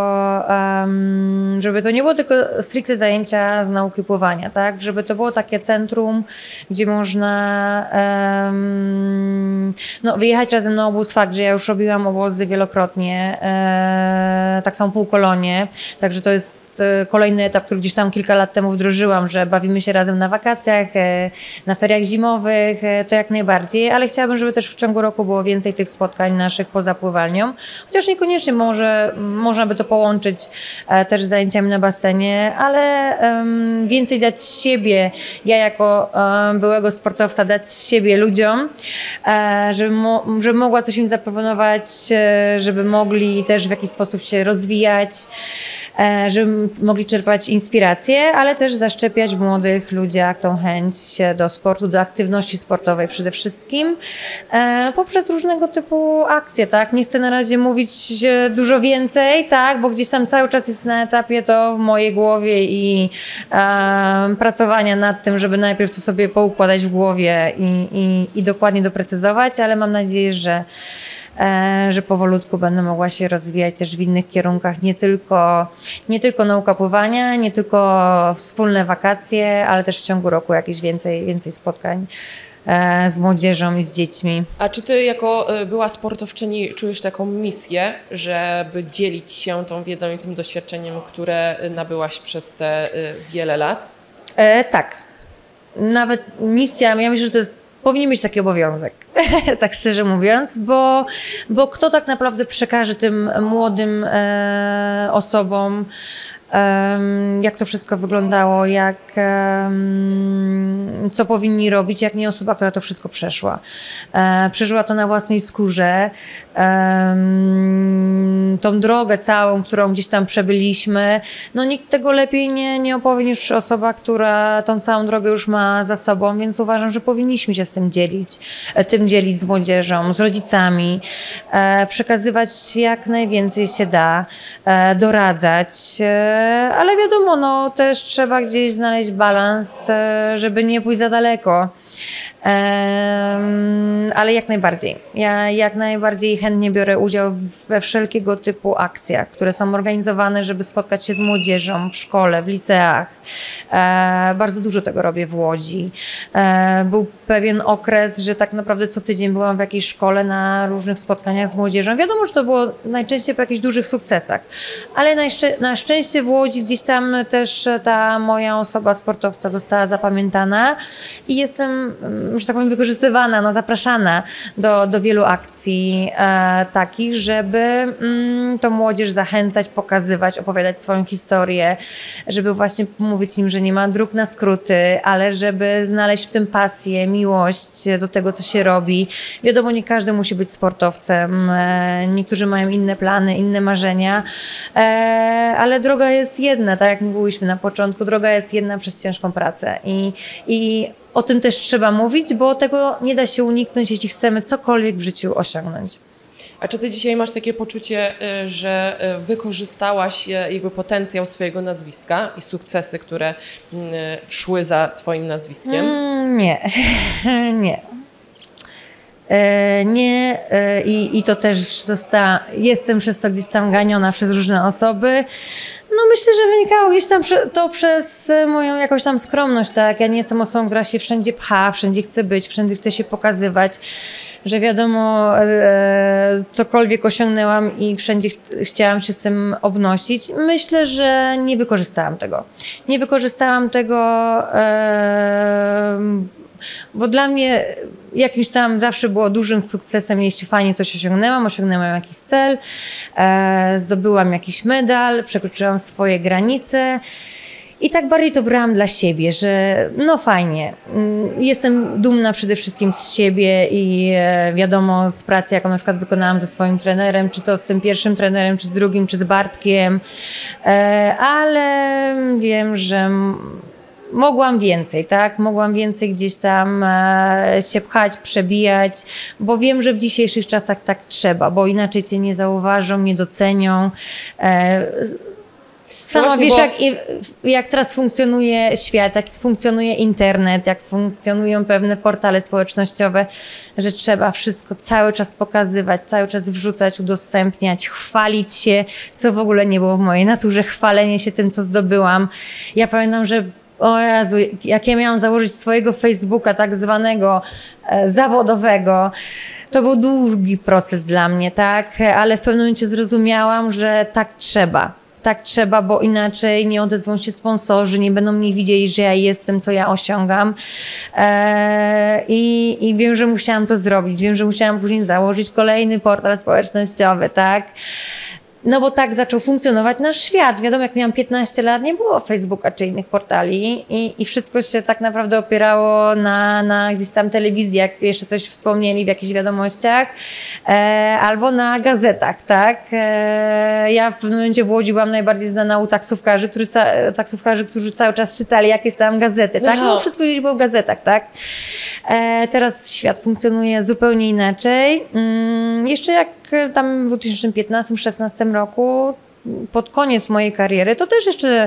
było tylko stricte zajęcia z nauki pływania, tak? Żeby to było takie centrum, gdzie można wyjechać razem na obóz. Fakt, że ja już robiłam obozy wielokrotnie, tak samo półkolonie, także to jest kolejny etap, który gdzieś tam kilka lat temu wdrożyłam, że bawimy się razem na wakacjach, na feriach zimowych, to jak najbardziej, ale chciałabym, żeby też w ciągu roku było więcej tych spotkań naszych poza pływalnią, chociaż niekoniecznie można by to połączyć też z zajęciami na basenie, ale więcej dać siebie, ja jako byłego sportowca dać siebie ludziom, żeby mogła coś im zaproponować, żeby mogli też w jakiś sposób się rozwijać, żeby mogli czerpać inspiracje, ale też zaszczepiać w młodych ludziach tą chęć do sportu, do aktywności sportowej przede wszystkim, poprzez różnego typu akcje, tak? Nie chcę na razie mówić dużo więcej, tak? Bo gdzieś tam cały czas jest na etapie to w mojej głowie i pracowania nad tym, żeby najpierw to sobie poukładać w głowie i dokładnie doprecyzować, ale mam nadzieję, że powolutku będę mogła się rozwijać też w innych kierunkach, nie tylko nauka pływania, nie tylko wspólne wakacje, ale też w ciągu roku jakieś więcej spotkań z młodzieżą i z dziećmi. A czy ty jako była sportowczyni czujesz taką misję, żeby dzielić się tą wiedzą i tym doświadczeniem, które nabyłaś przez te wiele lat? Tak. Nawet misja, ja myślę, że to powinien być taki obowiązek, tak szczerze mówiąc, bo kto tak naprawdę przekaże tym młodym osobom, jak to wszystko wyglądało, co powinni robić, jak nie osoba, która to wszystko przeszła. Przeżyła to na własnej skórze. Tą drogę całą, którą gdzieś tam przebyliśmy, no nikt tego lepiej nie opowie niż osoba, która tą całą drogę już ma za sobą, więc uważam, że powinniśmy się z tym dzielić z młodzieżą, z rodzicami, przekazywać jak najwięcej się da, doradzać, ale wiadomo, no też trzeba gdzieś znaleźć balans, żeby nie pójść za daleko. Ale jak najbardziej. Ja jak najbardziej chętnie biorę udział we wszelkiego typu akcjach, które są organizowane, żeby spotkać się z młodzieżą w szkole, w liceach. Bardzo dużo tego robię w Łodzi. Był pewien okres, że tak naprawdę co tydzień byłam w jakiejś szkole na różnych spotkaniach z młodzieżą. Wiadomo, że to było najczęściej po jakichś dużych sukcesach, ale na szczęście w Łodzi gdzieś tam też ta moja osoba sportowca została zapamiętana i jestem, że tak powiem, wykorzystywana, zapraszana przygotowana do wielu akcji takich, żeby tą młodzież zachęcać, pokazywać, opowiadać swoją historię, żeby właśnie mówić im, że nie ma dróg na skróty, ale żeby znaleźć w tym pasję, miłość do tego, co się robi. Wiadomo, nie każdy musi być sportowcem, niektórzy mają inne plany, inne marzenia, ale droga jest jedna, tak jak mówiłyśmy na początku, droga jest jedna przez ciężką pracę i o tym też trzeba mówić, bo tego nie da się uniknąć, jeśli chcemy cokolwiek w życiu osiągnąć. A czy ty dzisiaj masz takie poczucie, że wykorzystałaś jakby potencjał swojego nazwiska i sukcesy, które szły za twoim nazwiskiem? Nie, nie. Nie i to też jestem przez to gdzieś tam ganiona przez różne osoby. No myślę, że wynikało gdzieś tam to przez moją jakąś tam skromność, tak? Ja nie jestem osobą, która się wszędzie pcha, wszędzie chce być, wszędzie chce się pokazywać, że wiadomo, cokolwiek osiągnęłam i wszędzie chciałam się z tym obnosić. Myślę, że nie wykorzystałam tego. Nie wykorzystałam tego, bo dla mnie jakimś tam zawsze było dużym sukcesem, jeśli fajnie coś osiągnęłam jakiś cel, zdobyłam jakiś medal, przekroczyłam swoje granice i tak bardziej to brałam dla siebie, że no fajnie, jestem dumna przede wszystkim z siebie i wiadomo z pracy, jaką na przykład wykonałam ze swoim trenerem, czy to z tym pierwszym trenerem, czy z drugim, czy z Bartkiem, ale wiem, że mogłam więcej, tak? Mogłam więcej gdzieś tam się pchać, przebijać, bo wiem, że w dzisiejszych czasach tak trzeba, bo inaczej cię nie zauważą, nie docenią. Sama wiesz, jak teraz funkcjonuje świat, jak funkcjonuje internet, jak funkcjonują pewne portale społecznościowe, że trzeba wszystko cały czas pokazywać, cały czas wrzucać, udostępniać, chwalić się, co w ogóle nie było w mojej naturze, chwalenie się tym, co zdobyłam. Ja pamiętam, że o Jezu, jak ja miałam założyć swojego Facebooka tak zwanego zawodowego, to był długi proces dla mnie, tak? Ale w pewnym momencie zrozumiałam, że tak trzeba. Tak trzeba, bo inaczej nie odezwą się sponsorzy, nie będą mnie widzieli, że ja jestem, co ja osiągam. I wiem, że musiałam to zrobić. Wiem, że musiałam później założyć kolejny portal społecznościowy, tak? No bo tak zaczął funkcjonować nasz świat. Wiadomo, jak miałam 15 lat, nie było Facebooka czy innych portali i wszystko się tak naprawdę opierało na gdzieś tam telewizji, jak jeszcze coś wspomnieli w jakichś wiadomościach, albo na gazetach, tak? Ja w pewnym momencie w Łodzi byłam najbardziej znana u taksówkarzy, którzy cały czas czytali jakieś tam gazety, tak? No wszystko gdzieś było w gazetach, tak? Teraz świat funkcjonuje zupełnie inaczej. Jeszcze jak tam w 2015-2016 roku, pod koniec mojej kariery, to też jeszcze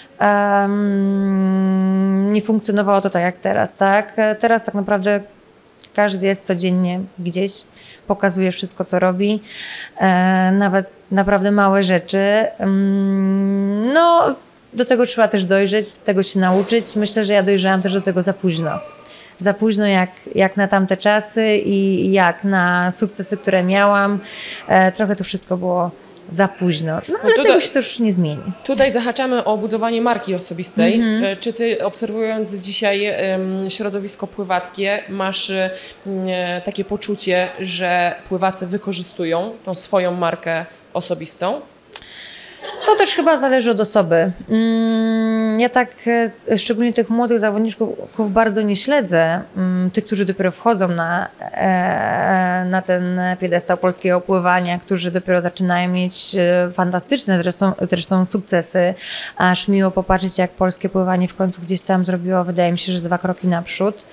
nie funkcjonowało to tak jak teraz, tak? Teraz tak naprawdę każdy jest codziennie gdzieś, pokazuje wszystko, co robi, nawet naprawdę małe rzeczy. No, do tego trzeba też dojrzeć, tego się nauczyć. Myślę, że ja dojrzałam też do tego za późno. Za późno jak na tamte czasy i jak na sukcesy, które miałam. Trochę to wszystko było za późno. No ale tego się też nie zmieni. Tutaj zahaczamy o budowanie marki osobistej. Czy ty, obserwując dzisiaj środowisko pływackie, masz takie poczucie, że pływacy wykorzystują tą swoją markę osobistą? To też chyba zależy od osoby. Ja tak, szczególnie tych młodych zawodników bardzo nie śledzę. Tych, którzy dopiero wchodzą na ten piedestał polskiego pływania, którzy dopiero zaczynają mieć fantastyczne zresztą sukcesy. Aż miło popatrzeć, jak polskie pływanie w końcu gdzieś tam zrobiło, wydaje mi się, że 2 kroki naprzód.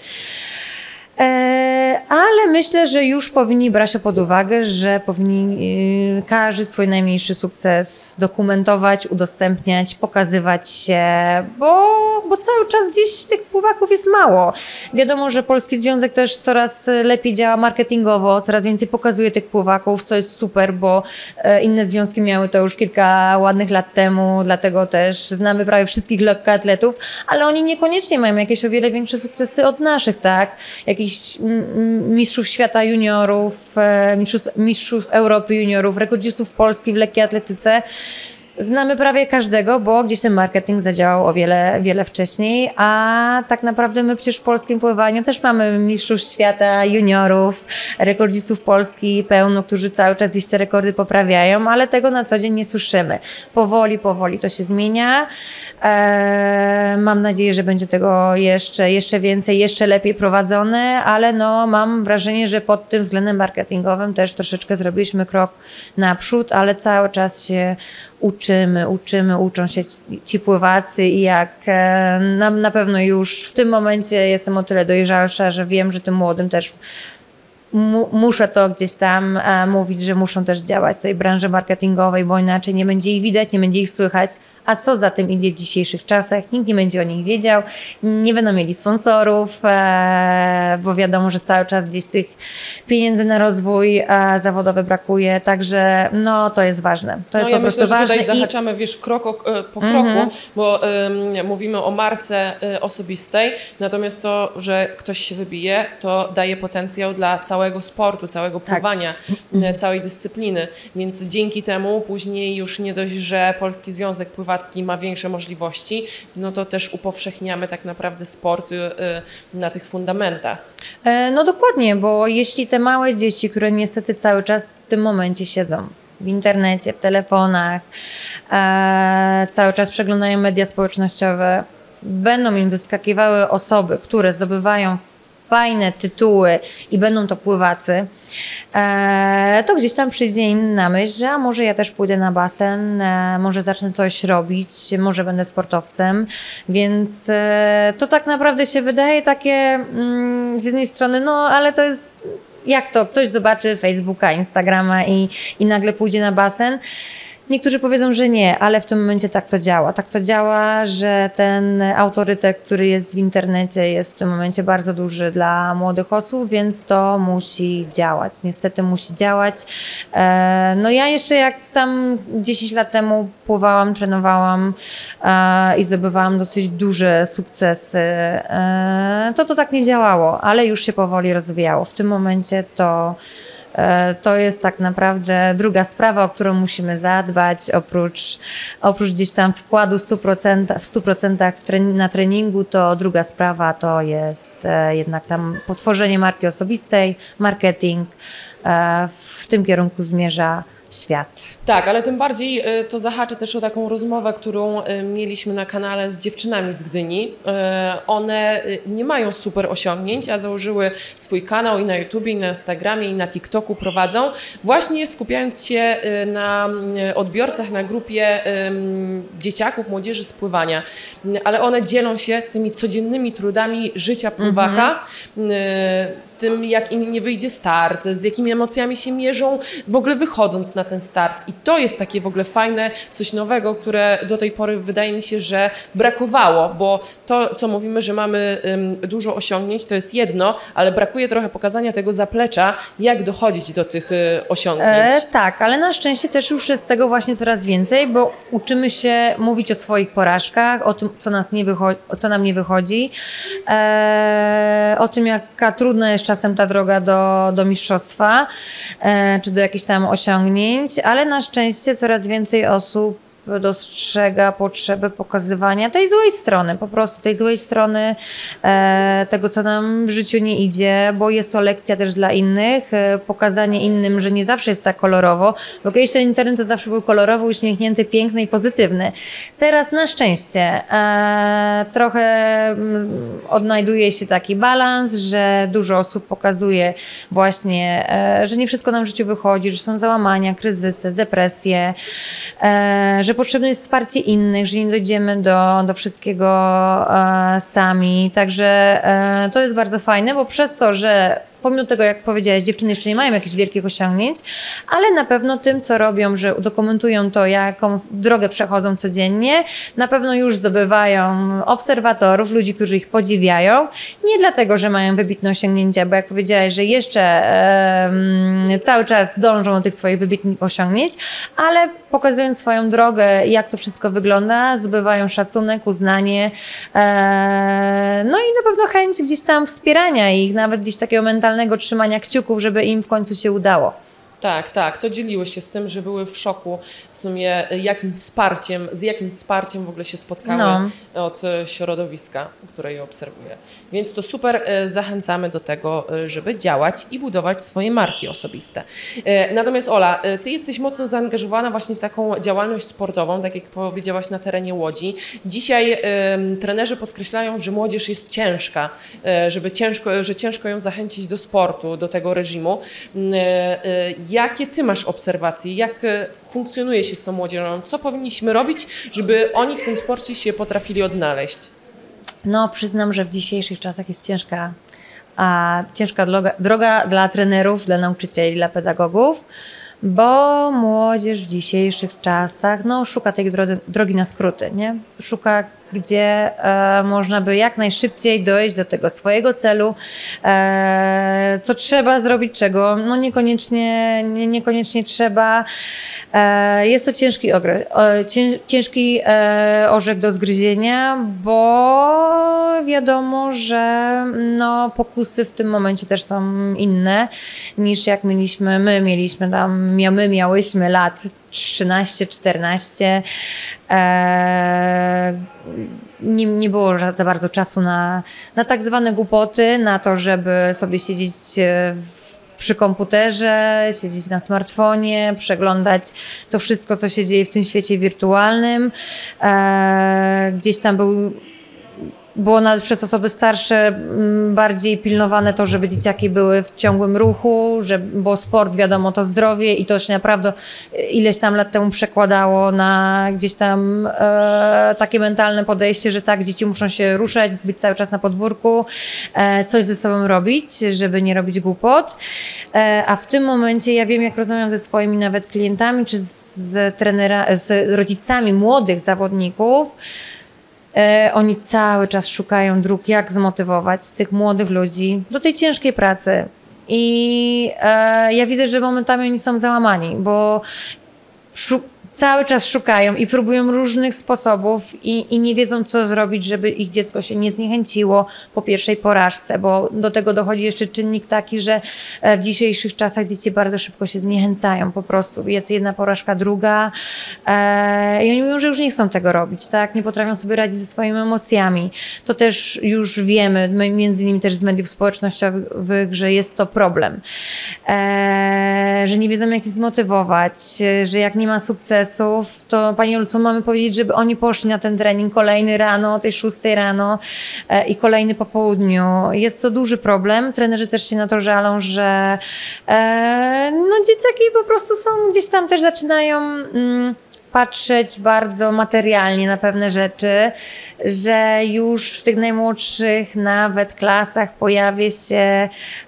Ale myślę, że już powinni brać to pod uwagę, że powinni każdy swój najmniejszy sukces dokumentować, udostępniać, pokazywać się, bo cały czas gdzieś tych pływaków jest mało. Wiadomo, że Polski Związek też coraz lepiej działa marketingowo, coraz więcej pokazuje tych pływaków, co jest super, bo inne związki miały to już kilka ładnych lat temu, dlatego też znamy prawie wszystkich lekkoatletów, ale oni niekoniecznie mają jakieś o wiele większe sukcesy od naszych, tak? Jakichś mistrzów świata juniorów, mistrzów Europy juniorów, rekordzistów Polski w lekkiej atletyce. znamy prawie każdego, bo gdzieś ten marketing zadziałał o wiele wcześniej, a tak naprawdę my przecież w polskim pływaniu też mamy mistrzów świata, juniorów, rekordzistów Polski pełno, którzy cały czas gdzieś te rekordy poprawiają, ale tego na co dzień nie słyszymy. Powoli to się zmienia. Mam nadzieję, że będzie tego jeszcze więcej, jeszcze lepiej prowadzone, ale no mam wrażenie, że pod tym względem marketingowym też troszeczkę zrobiliśmy krok naprzód, ale cały czas się uczą się ci pływacy i jak na pewno już w tym momencie jestem o tyle dojrzalsza, że wiem, że tym młodym też muszę to gdzieś tam mówić, że muszą też działać w tej branży marketingowej, bo inaczej nie będzie ich widać, nie będzie ich słychać. A co za tym idzie w dzisiejszych czasach? Nikt nie będzie o nich wiedział, nie będą mieli sponsorów, bo wiadomo, że cały czas gdzieś tych pieniędzy na rozwój zawodowy brakuje, także no to jest ważne. To jest ja po prostu myślę, że ważne. tutaj zahaczamy, krok po kroku, bo mówimy o marce osobistej, natomiast to, że ktoś się wybije, to daje potencjał dla całego sportu, całego pływania, całej dyscypliny, więc dzięki temu później już nie dość, że Polski Związek Pływacki ma większe możliwości, no to też upowszechniamy tak naprawdę sport na tych fundamentach. No dokładnie, bo jeśli te małe dzieci, które niestety cały czas w tym momencie siedzą w internecie, w telefonach, cały czas przeglądają media społecznościowe, będą im wyskakiwały osoby, które zdobywają fajne tytuły i będą to pływacy, to gdzieś tam przyjdzie im na myśl, że a może ja też pójdę na basen, może zacznę coś robić, może będę sportowcem, więc to tak naprawdę się wydaje takie z jednej strony, no ale to jest jak to, ktoś zobaczy Facebooka, Instagrama i nagle pójdzie na basen. Niektórzy powiedzą, że nie, ale w tym momencie tak to działa. Tak to działa, że ten autorytet, który jest w internecie, jest w tym momencie bardzo duży dla młodych osób, więc to musi działać. Niestety musi działać. No ja jeszcze jak tam 10 lat temu pływałam, trenowałam i zdobywałam dosyć duże sukcesy, to tak nie działało, ale już się powoli rozwijało. W tym momencie to jest tak naprawdę druga sprawa, o którą musimy zadbać, oprócz gdzieś tam wkładu w 100% na treningu, to druga sprawa to jest jednak tam potworzenie marki osobistej, marketing, w tym kierunku zmierza świat. Tak, ale tym bardziej to zahaczę też o taką rozmowę, którą mieliśmy na kanale z dziewczynami z Gdyni. One nie mają super osiągnięć, a założyły swój kanał i na YouTubie, i na Instagramie, i na TikToku prowadzą, właśnie skupiając się na odbiorcach, na grupie dzieciaków, młodzieży z pływania. Ale one dzielą się tymi codziennymi trudami życia pływaka, tym, jak im nie wyjdzie start, z jakimi emocjami się mierzą, w ogóle wychodząc na ten start. I to jest takie w ogóle fajne, coś nowego, które do tej pory wydaje mi się, że brakowało, bo to, co mówimy, że mamy dużo osiągnięć, to jest jedno, ale brakuje trochę pokazania tego zaplecza, jak dochodzić do tych osiągnięć. Tak, ale na szczęście też już jest tego właśnie coraz więcej, bo uczymy się mówić o swoich porażkach, o tym, co nam nie wychodzi, o tym, jaka trudna jest czasem ta droga do mistrzostwa, czy do jakichś tam osiągnięć, ale na szczęście coraz więcej osób dostrzega potrzebę pokazywania tej złej strony, po prostu tej złej strony tego, co nam w życiu nie idzie, bo jest to lekcja też dla innych, pokazanie innym, że nie zawsze jest tak kolorowo, bo kiedyś ten internet to zawsze był kolorowy, uśmiechnięty, piękny i pozytywny. Teraz na szczęście trochę odnajduje się taki balans, że dużo osób pokazuje właśnie, że nie wszystko nam w życiu wychodzi, że są załamania, kryzysy, depresje, że potrzebne jest wsparcie innych, że nie dojdziemy do wszystkiego sami. Także to jest bardzo fajne, bo przez to, że pomimo tego, jak powiedziałaś, dziewczyny jeszcze nie mają jakichś wielkich osiągnięć, ale na pewno tym, co robią, że dokumentują to, jaką drogę przechodzą codziennie, na pewno już zdobywają obserwatorów, ludzi, którzy ich podziwiają. Nie dlatego, że mają wybitne osiągnięcia, bo jak powiedziałaś, że jeszcze cały czas dążą do tych swoich wybitnych osiągnięć, ale pokazując swoją drogę, jak to wszystko wygląda, zdobywają szacunek, uznanie, no i na pewno chęć gdzieś tam wspierania ich, nawet gdzieś takiego mentalnego trzymania kciuków, żeby im w końcu się udało. Tak, to dzieliły się z tym, że były w szoku w sumie z jakim wsparciem w ogóle się spotkały od środowiska, które je obserwuje. Więc to super, zachęcamy do tego, żeby działać i budować swoje marki osobiste. Natomiast Ola, ty jesteś mocno zaangażowana właśnie w taką działalność sportową, tak jak powiedziałaś, na terenie Łodzi. Dzisiaj trenerzy podkreślają, że młodzież jest ciężka, że ciężko ją zachęcić do sportu, do tego reżimu. Jakie ty masz obserwacje? Jak funkcjonuje się z tą młodzieżą? Co powinniśmy robić, żeby oni w tym sporcie się potrafili odnaleźć? No, przyznam, że w dzisiejszych czasach jest ciężka droga dla trenerów, dla nauczycieli, dla pedagogów, bo młodzież w dzisiejszych czasach szuka tej drogi na skróty, nie? Szuka, gdzie można by jak najszybciej dojść do tego swojego celu, co trzeba zrobić, czego niekoniecznie trzeba. Jest to ciężki orzech do zgryzienia, bo wiadomo, że pokusy w tym momencie też są inne niż jak my miałyśmy lat 13-14. Nie było za bardzo czasu na tak zwane głupoty, na to, żeby sobie siedzieć przy komputerze, siedzieć na smartfonie, przeglądać to wszystko, co się dzieje w tym świecie wirtualnym. Gdzieś tam było nawet przez osoby starsze bardziej pilnowane to, żeby dzieciaki były w ciągłym ruchu, bo sport, wiadomo, to zdrowie i to się naprawdę ileś tam lat temu przekładało na gdzieś tam takie mentalne podejście, że tak, dzieci muszą się ruszać, być cały czas na podwórku, coś ze sobą robić, żeby nie robić głupot. A w tym momencie ja wiem, jak rozmawiam ze swoimi nawet klientami, czy z rodzicami młodych zawodników, oni cały czas szukają dróg, jak zmotywować tych młodych ludzi do tej ciężkiej pracy. I ja widzę, że momentami oni są załamani, bo cały czas szukają i próbują różnych sposobów i nie wiedzą, co zrobić, żeby ich dziecko się nie zniechęciło po pierwszej porażce, bo do tego dochodzi jeszcze czynnik taki, że w dzisiejszych czasach dzieci bardzo szybko się zniechęcają po prostu. Jest jedna porażka, druga i oni mówią, że już nie chcą tego robić, tak? Nie potrafią sobie radzić ze swoimi emocjami. To też już wiemy, między innymi też z mediów społecznościowych, że jest to problem. Że nie wiedzą, jak ich zmotywować, że jak nie ma sukcesu, to Pani Olu, co mamy powiedzieć, żeby oni poszli na ten trening kolejny rano, o tej 6 rano i kolejny po południu. Jest to duży problem. Trenerzy też się na to żalą, że dzieciaki po prostu są gdzieś tam też zaczynają patrzeć bardzo materialnie na pewne rzeczy, że już w tych najmłodszych nawet klasach pojawia się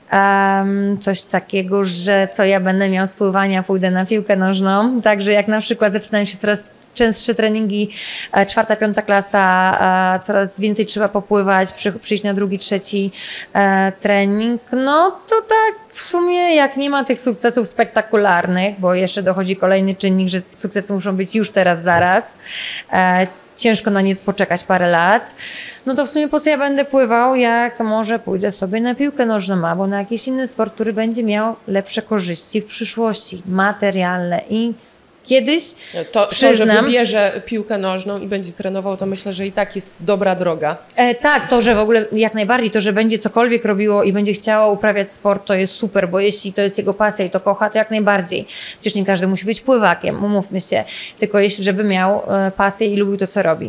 coś takiego, że co ja będę miał z pływania, pójdę na piłkę nożną. Także jak na przykład zaczynają się coraz częstsze treningi, 4., 5. klasa, coraz więcej trzeba popływać, przyjść na 2., 3. trening, to tak w sumie jak nie ma tych sukcesów spektakularnych, bo jeszcze dochodzi kolejny czynnik, że sukcesy muszą być już teraz, zaraz, ciężko na nie poczekać parę lat, to w sumie po co ja będę pływał, jak może pójdę sobie na piłkę nożną albo na jakiś inny sport, który będzie miał lepsze korzyści w przyszłości, materialne i kiedyś to, że wybierze piłkę nożną i będzie trenował, to myślę, że i tak jest dobra droga. Tak, to, że w ogóle jak najbardziej, to, że będzie cokolwiek robiło i będzie chciało uprawiać sport, to jest super, bo jeśli to jest jego pasja i to kocha, to jak najbardziej. Przecież nie każdy musi być pływakiem, umówmy się, tylko żeby miał pasję i lubił to, co robi.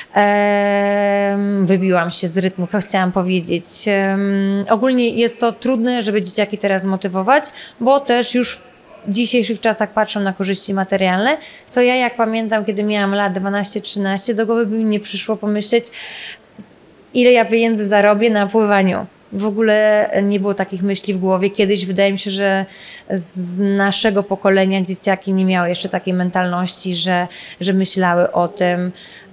Wybiłam się z rytmu, co chciałam powiedzieć. Ogólnie jest to trudne, żeby dzieciaki teraz motywować, bo też już w dzisiejszych czasach patrzą na korzyści materialne, co ja jak pamiętam, kiedy miałam lat 12-13, do głowy by mi nie przyszło pomyśleć, ile ja pieniędzy zarobię na pływaniu. W ogóle nie było takich myśli w głowie. Kiedyś wydaje mi się, że z naszego pokolenia dzieciaki nie miały jeszcze takiej mentalności, że myślały o tym,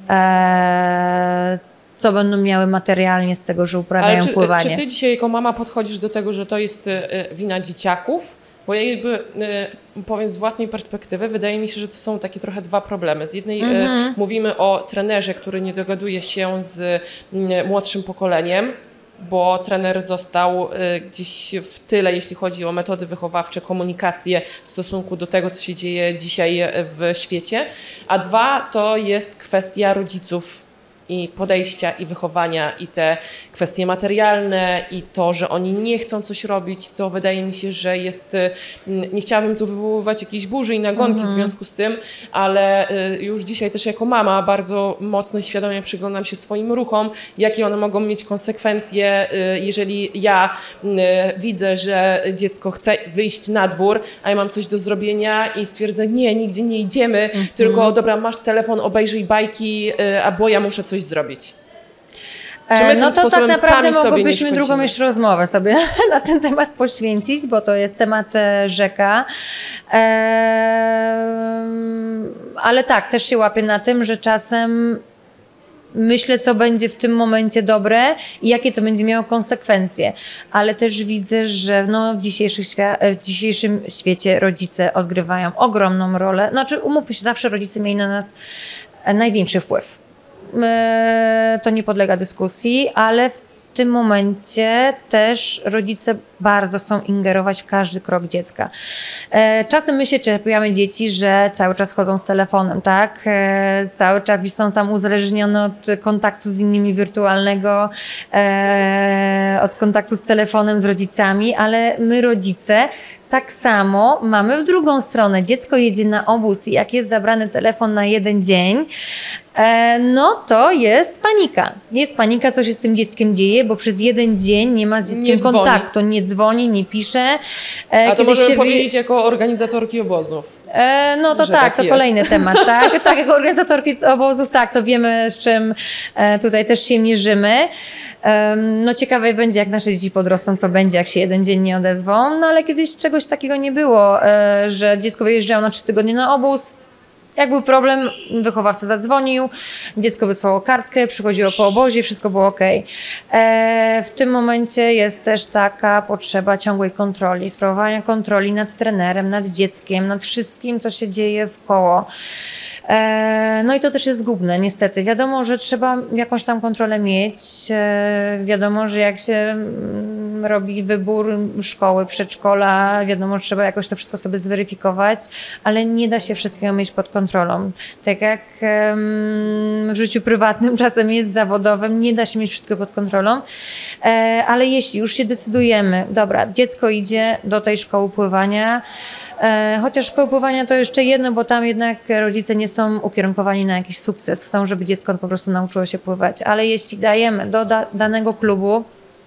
co będą miały materialnie z tego, że uprawiają pływanie. Czy ty dzisiaj jako mama podchodzisz do tego, że to jest wina dzieciaków? Bo ja powiem z własnej perspektywy, wydaje mi się, że to są takie trochę dwa problemy. Z jednej mówimy o trenerze, który nie dogaduje się z młodszym pokoleniem, bo trener został gdzieś w tyle, jeśli chodzi o metody wychowawcze, komunikację w stosunku do tego, co się dzieje dzisiaj w świecie. A 2 to jest kwestia rodziców i podejścia, i wychowania, i te kwestie materialne, i to, że oni nie chcą coś robić, to wydaje mi się, że jest, nie chciałabym tu wywoływać jakiejś burzy i nagonki w związku z tym, ale już dzisiaj też jako mama bardzo mocno i świadomie przyglądam się swoim ruchom, jakie one mogą mieć konsekwencje, jeżeli ja widzę, że dziecko chce wyjść na dwór, a ja mam coś do zrobienia i stwierdzę, nie, nigdzie nie idziemy, tylko dobra, masz telefon, obejrzyj bajki, albo ja muszę coś zrobić. Czy my no to tak naprawdę mogłybyśmy drugą jeszcze rozmowę sobie na ten temat poświęcić, bo to jest temat rzeka. Ale tak, też się łapię na tym, że czasem myślę, co będzie w tym momencie dobre i jakie to będzie miało konsekwencje. Ale też widzę, że w dzisiejszym świecie rodzice odgrywają ogromną rolę. Znaczy, umówmy się, zawsze rodzice mieli na nas największy wpływ. To nie podlega dyskusji, ale w tym momencie też rodzice bardzo chcą ingerować w każdy krok dziecka. Czasem my się czepiamy dzieci, że cały czas chodzą z telefonem, tak? Cały czas gdzieś są tam uzależnione od kontaktu z innymi wirtualnego, od kontaktu z telefonem, z rodzicami, ale my rodzice tak samo mamy w drugą stronę. Dziecko jedzie na obóz i jak jest zabrany telefon na 1 dzień, no to jest panika. Jest panika, co się z tym dzieckiem dzieje, bo przez 1 dzień nie ma z dzieckiem kontaktu. Nie dzwoni, nie pisze. A to możemy powiedzieć jako organizatorki obozów. No to tak, to kolejny temat, tak? Tak, jako organizatorki obozów, tak, to wiemy, z czym tutaj też się mierzymy. No ciekawe będzie, jak nasze dzieci podrosną, co będzie, jak się 1 dzień nie odezwą, no ale kiedyś czegoś takiego nie było, że dziecko wyjeżdżało na 3 tygodnie na obóz. Jak był problem, wychowawca zadzwonił, dziecko wysłało kartkę, przychodziło po obozie, wszystko było okej. W tym momencie jest też taka potrzeba ciągłej kontroli, sprawowania kontroli nad trenerem, nad dzieckiem, nad wszystkim, co się dzieje wkoło. No i to też jest zgubne, niestety. Wiadomo, że trzeba jakąś tam kontrolę mieć. Wiadomo, że jak się robi wybór szkoły, przedszkola, wiadomo, że trzeba jakoś to wszystko sobie zweryfikować, ale nie da się wszystkiego mieć pod kontrolą. Tak jak w życiu prywatnym, czasem jest zawodowym, nie da się mieć wszystkiego pod kontrolą, ale jeśli już się decydujemy, dobra, dziecko idzie do tej szkoły pływania, chociaż szkoły pływania to jeszcze jedno, bo tam jednak rodzice nie są ukierunkowani na jakiś sukces, chcą, żeby dziecko po prostu nauczyło się pływać, ale jeśli dajemy do danego klubu,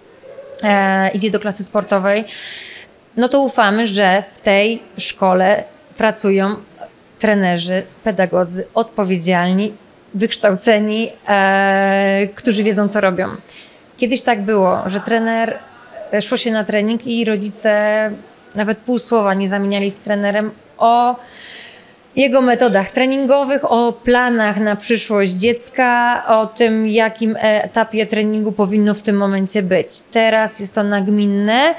idzie do klasy sportowej, no to ufamy, że w tej szkole pracują trenerzy, pedagodzy odpowiedzialni, wykształceni, którzy wiedzą, co robią. Kiedyś tak było, że szło się na trening i rodzice nawet pół słowa nie zamieniali z trenerem o jego metodach treningowych, o planach na przyszłość dziecka, o tym, jakim etapie treningu powinno w tym momencie być. Teraz jest to nagminne.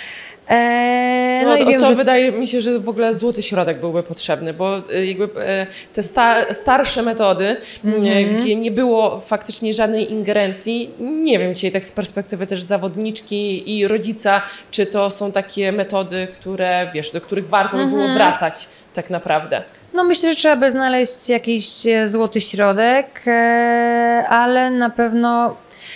No i wiem, wydaje mi się, że w ogóle złoty środek byłby potrzebny, bo jakby te starsze metody, gdzie nie było faktycznie żadnej ingerencji, nie wiem dzisiaj tak z perspektywy też zawodniczki i rodzica, czy to są takie metody, które, wiesz, do których warto by było wracać tak naprawdę. No myślę, że trzeba by znaleźć jakiś złoty środek, ale na pewno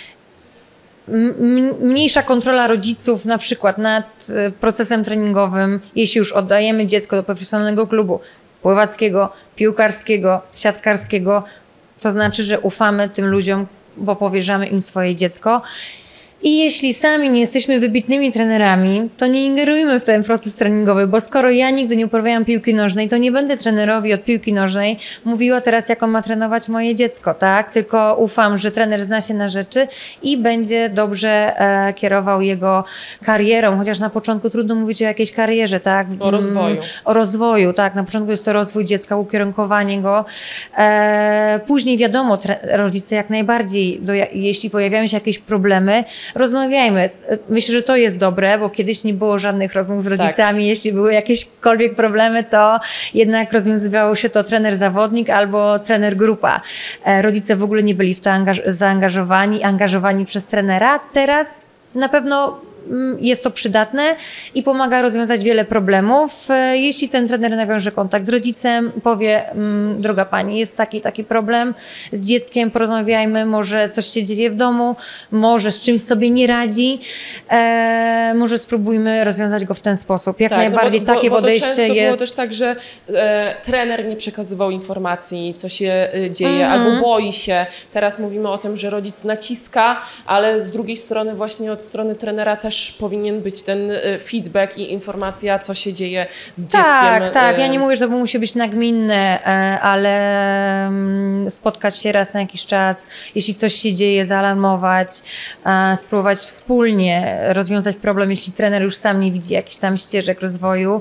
mniejsza kontrola rodziców na przykład nad procesem treningowym, jeśli już oddajemy dziecko do profesjonalnego klubu pływackiego, piłkarskiego, siatkarskiego, to znaczy, że ufamy tym ludziom, bo powierzamy im swoje dziecko. I jeśli sami nie jesteśmy wybitnymi trenerami, to nie ingerujmy w ten proces treningowy, bo skoro ja nigdy nie uprawiałam piłki nożnej, to nie będę trenerowi od piłki nożnej mówiła teraz, jak on ma trenować moje dziecko, tak? Tylko ufam, że trener zna się na rzeczy i będzie dobrze kierował jego karierą, chociaż na początku trudno mówić o jakiejś karierze, tak? O rozwoju. O rozwoju, tak. Na początku jest to rozwój dziecka, ukierunkowanie go. Później wiadomo, rodzice jak najbardziej, jeśli pojawiają się jakieś problemy, rozmawiajmy. Myślę, że to jest dobre, bo kiedyś nie było żadnych rozmów z rodzicami. Jeśli były jakiekolwiek problemy, to jednak rozwiązywało się to trener-zawodnik albo trener-grupa. Rodzice w ogóle nie byli w to angażowani przez trenera. Teraz na pewno jest to przydatne i pomaga rozwiązać wiele problemów. Jeśli ten trener nawiąże kontakt z rodzicem, powie, droga pani, jest taki problem z dzieckiem, porozmawiajmy, może coś się dzieje w domu, może z czymś sobie nie radzi, może spróbujmy rozwiązać go w ten sposób. Jak najbardziej takie podejście często jest. Było też tak, że trener nie przekazywał informacji, co się dzieje, albo boi się. Teraz mówimy o tym, że rodzic naciska, ale z drugiej strony właśnie od strony trenera też powinien być ten feedback i informacja, co się dzieje z dzieckiem. Tak. Ja nie mówię, że to musi być nagminne, ale spotkać się raz na jakiś czas, jeśli coś się dzieje, zaalarmować, spróbować wspólnie rozwiązać problem, jeśli trener już sam nie widzi jakichś tam ścieżek rozwoju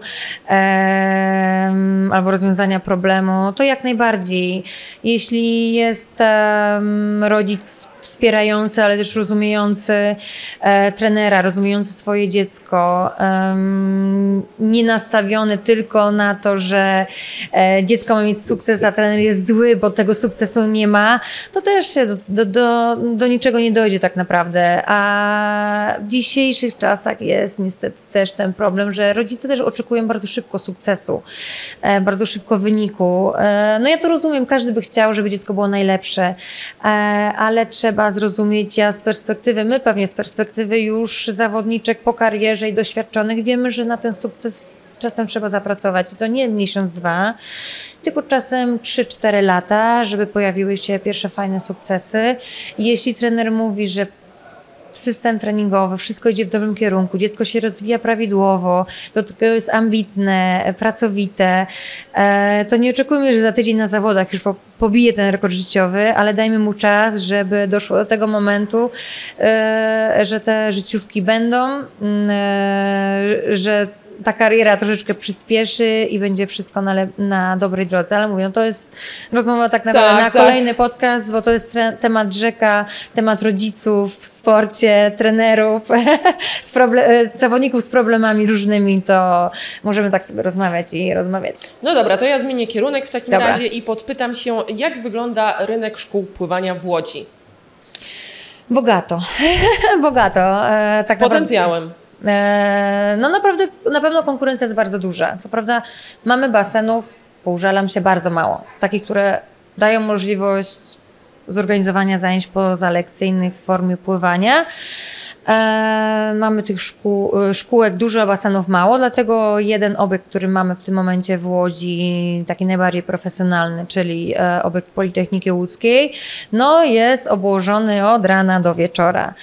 albo rozwiązania problemu, to jak najbardziej. Jeśli jest rodzic wspierający, ale też rozumiejący trenera, rozumiejący swoje dziecko, nie nastawiony tylko na to, że dziecko ma mieć sukces, a trener jest zły, bo tego sukcesu nie ma, to też się do niczego nie dojdzie tak naprawdę. A w dzisiejszych czasach jest niestety też ten problem, że rodzice też oczekują bardzo szybko sukcesu, bardzo szybko wyniku. No ja to rozumiem, każdy by chciał, żeby dziecko było najlepsze, ale trzeba zrozumieć, my pewnie z perspektywy już zawodniczek po karierze i doświadczonych wiemy, że na ten sukces czasem trzeba zapracować. I to nie miesiąc, 2, tylko czasem 3-4 lata, żeby pojawiły się pierwsze fajne sukcesy. Jeśli trener mówi, że system treningowy, wszystko idzie w dobrym kierunku, dziecko się rozwija prawidłowo, do tego jest ambitne, pracowite, to nie oczekujmy, że za tydzień na zawodach już pobije ten rekord życiowy, ale dajmy mu czas, żeby doszło do tego momentu, że te życiówki będą, że ta kariera troszeczkę przyspieszy i będzie wszystko na dobrej drodze. Ale mówię, no to jest rozmowa tak naprawdę kolejny podcast, bo to jest temat rzeka, temat rodziców w sporcie, trenerów, zawodników z problemami różnymi, to możemy tak sobie rozmawiać. No dobra, to ja zmienię kierunek w takim razie i podpytam się, jak wygląda rynek szkół pływania w Łodzi? Bogato. Z potencjałem. No naprawdę, na pewno konkurencja jest bardzo duża. Co prawda mamy basenów, poużalam się, bardzo mało. Takich, które dają możliwość zorganizowania zajęć pozalekcyjnych w formie pływania. Mamy tych szkółek dużo, a basenów mało, dlatego jeden obiekt, który mamy w tym momencie w Łodzi, taki najbardziej profesjonalny, czyli obiekt Politechniki Łódzkiej, no jest obłożony od rana do wieczora.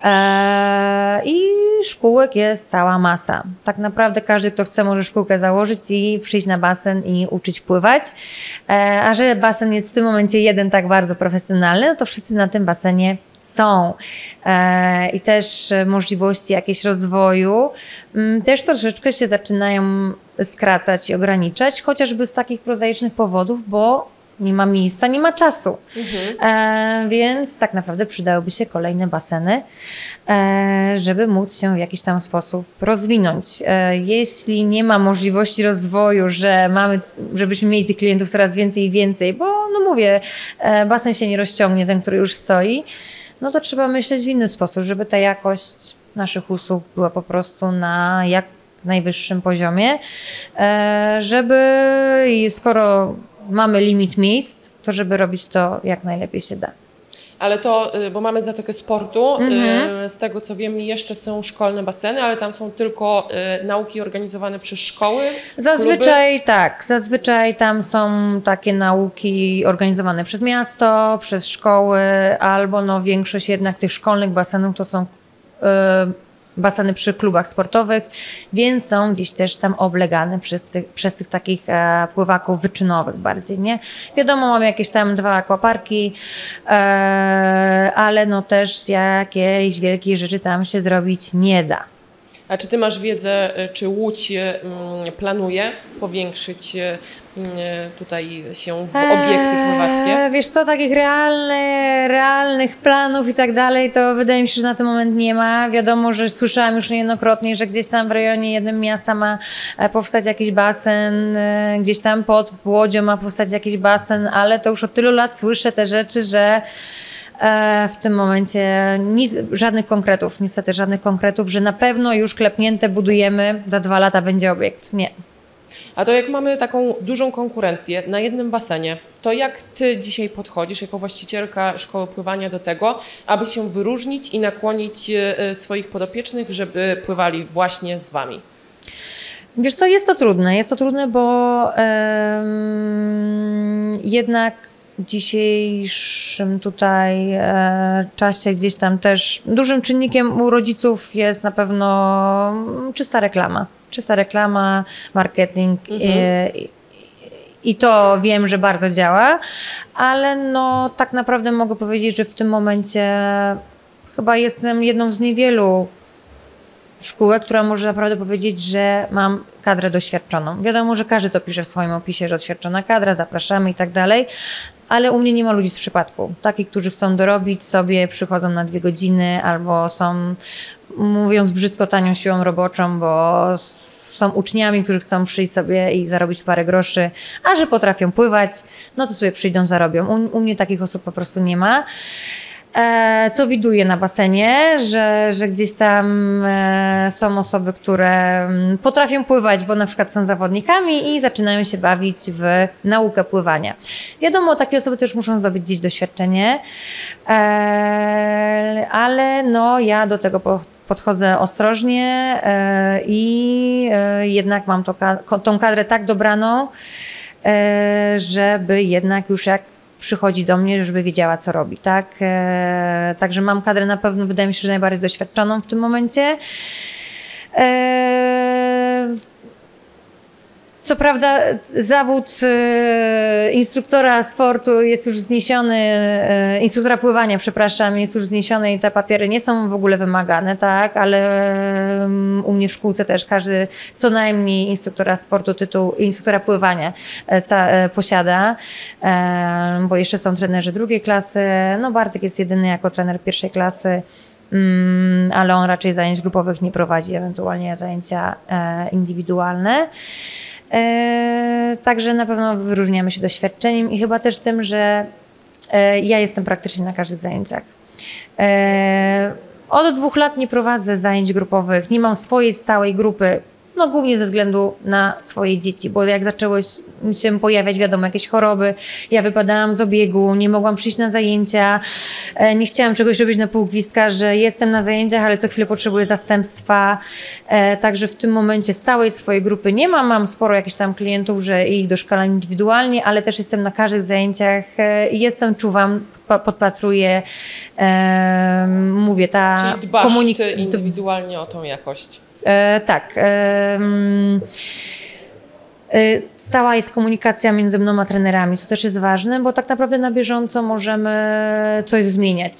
I szkółek jest cała masa. Tak naprawdę każdy, kto chce, może szkółkę założyć i przyjść na basen i uczyć pływać. A że basen jest w tym momencie jeden tak bardzo profesjonalny, no to wszyscy na tym basenie są. I też możliwości jakiegoś rozwoju też troszeczkę się zaczynają skracać i ograniczać, chociażby z takich prozaicznych powodów, bo nie ma miejsca, nie ma czasu. Więc tak naprawdę przydałyby się kolejne baseny, żeby móc się w jakiś tam sposób rozwinąć. Jeśli nie ma możliwości rozwoju, żebyśmy mieli tych klientów coraz więcej i więcej, bo no mówię, basen się nie rozciągnie, ten, który już stoi, no to trzeba myśleć w inny sposób, żeby ta jakość naszych usług była po prostu na jak najwyższym poziomie, skoro mamy limit miejsc, to żeby robić to jak najlepiej się da. Ale to, bo mamy Zatokę Sportu, z tego co wiem jeszcze są szkolne baseny, ale tam są tylko nauki organizowane przez szkoły, Zazwyczaj kluby. Tak, zazwyczaj tam są takie nauki organizowane przez miasto, przez szkoły, albo większość jednak tych szkolnych basenów to są baseny przy klubach sportowych, więc są gdzieś też tam oblegane przez tych takich pływaków wyczynowych bardziej, nie? Wiadomo, mamy jakieś tam 2 akwaparki, ale no też jakiejś wielkiej rzeczy tam się zrobić nie da. A czy ty masz wiedzę, czy Łódź planuje powiększyć tutaj się w obiekty pływackie? Wiesz co, takich realnych planów i tak dalej, to wydaje mi się, że na ten moment nie ma. Wiadomo, że słyszałam już niejednokrotnie, że gdzieś tam w rejonie jednym miasta ma powstać jakiś basen, gdzieś tam pod Łodzią ma powstać jakiś basen, ale to już od tylu lat słyszę te rzeczy, że w tym momencie niestety żadnych konkretów, że na pewno już klepnięte budujemy, za 2 lata będzie obiekt. Nie. A to jak mamy taką dużą konkurencję na jednym basenie, to jak ty dzisiaj podchodzisz jako właścicielka szkoły pływania do tego, aby się wyróżnić i nakłonić swoich podopiecznych, żeby pływali właśnie z wami? Wiesz co, jest to trudne, bo jednak w dzisiejszym tutaj czasie gdzieś tam też dużym czynnikiem u rodziców jest na pewno czysta reklama, marketing i to wiem, że bardzo działa, ale no tak naprawdę mogę powiedzieć, że w tym momencie chyba jestem jedną z niewielu szkółek, która może naprawdę powiedzieć, że mam kadrę doświadczoną. Wiadomo, że każdy to pisze w swoim opisie, że doświadczona kadra, zapraszamy i tak dalej, ale u mnie nie ma ludzi z przypadku. Takich, którzy chcą dorobić sobie, przychodzą na 2 godziny albo są, mówiąc brzydko, tanią siłą roboczą, bo są uczniami, którzy chcą przyjść sobie i zarobić parę groszy, a że potrafią pływać, no to sobie przyjdą, zarobią. U mnie takich osób po prostu nie ma. Co widuję na basenie, że gdzieś tam są osoby, które potrafią pływać, bo na przykład są zawodnikami i zaczynają się bawić w naukę pływania. Wiadomo, takie osoby też muszą zdobyć gdzieś doświadczenie, ale no ja do tego podchodzę ostrożnie i jednak mam tą kadrę tak dobraną, żeby jednak już jak przychodzi do mnie, żeby wiedziała, co robi, tak? Także mam kadrę na pewno, wydaje mi się, że najbardziej doświadczoną w tym momencie. Co prawda zawód instruktora sportu jest już zniesiony, instruktora pływania, przepraszam, jest już zniesiony i te papiery nie są w ogóle wymagane, tak, ale u mnie w szkółce też każdy co najmniej instruktora sportu, tytuł instruktora pływania posiada, bo jeszcze są trenerzy 2. klasy, no Bartek jest jedyny jako trener 1. klasy, ale on raczej zajęć grupowych nie prowadzi, ewentualnie zajęcia indywidualne. Także na pewno wyróżniamy się doświadczeniem i chyba też tym, że ja jestem praktycznie na każdych zajęciach. Od 2 lat nie prowadzę zajęć grupowych, nie mam swojej stałej grupy, no głównie ze względu na swoje dzieci, bo jak zaczęły się pojawiać, wiadomo, jakieś choroby, ja wypadałam z obiegu, nie mogłam przyjść na zajęcia, nie chciałam czegoś robić na pół gwizdka, że jestem na zajęciach, ale co chwilę potrzebuję zastępstwa, także w tym momencie stałej swojej grupy nie mam, mam sporo jakichś tam klientów, że ich doszkalam indywidualnie, ale też jestem na każdych zajęciach, jestem, czuwam, podpatruję, mówię, Czyli dbasz ty indywidualnie o tą jakość. Tak. Stała jest komunikacja między mną a trenerami, co też jest ważne, bo tak naprawdę na bieżąco możemy coś zmieniać.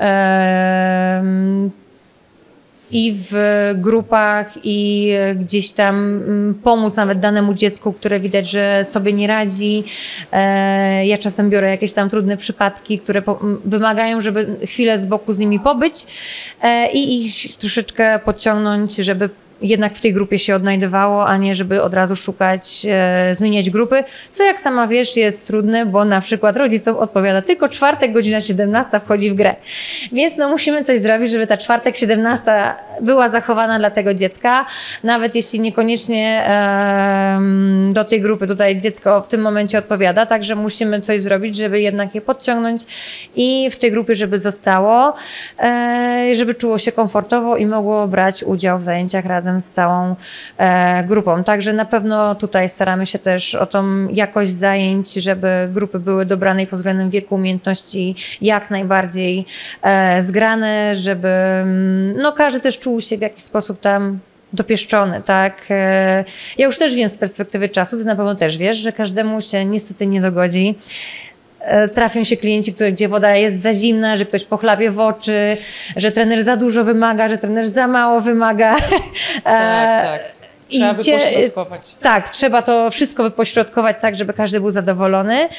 I w grupach, i gdzieś tam pomóc nawet danemu dziecku, które widać, że sobie nie radzi. Ja czasem biorę jakieś tam trudne przypadki, które wymagają, żeby chwilę z boku z nimi pobyć i ich troszeczkę podciągnąć, żeby jednak w tej grupie się odnajdywało, a nie żeby od razu szukać, zmieniać grupy, co jak sama wiesz jest trudne, bo na przykład rodzicom odpowiada tylko czwartek, godzina 17 wchodzi w grę. Więc no musimy coś zrobić, żeby ta czwartek, 17 była zachowana dla tego dziecka, nawet jeśli niekoniecznie do tej grupy tutaj dziecko w tym momencie odpowiada, także musimy coś zrobić, żeby jednak je podciągnąć i w tej grupie, żeby zostało, żeby czuło się komfortowo i mogło brać udział w zajęciach razem z całą grupą. Także na pewno tutaj staramy się też o tą jakość zajęć, żeby grupy były dobranej pod względem wieku, umiejętności jak najbardziej zgrane, żeby no każdy też czuł się w jakiś sposób tam dopieszczony, tak? Ja już też wiem z perspektywy czasu, ty na pewno też wiesz, że każdemu się niestety nie dogodzi. trafią się klienci, gdzie woda jest za zimna, że ktoś pochlapie w oczy, że trener za dużo wymaga, że trener za mało wymaga. Tak. Trzeba wypośrodkować. Tak, trzeba to wszystko wypośrodkować tak, żeby każdy był zadowolony.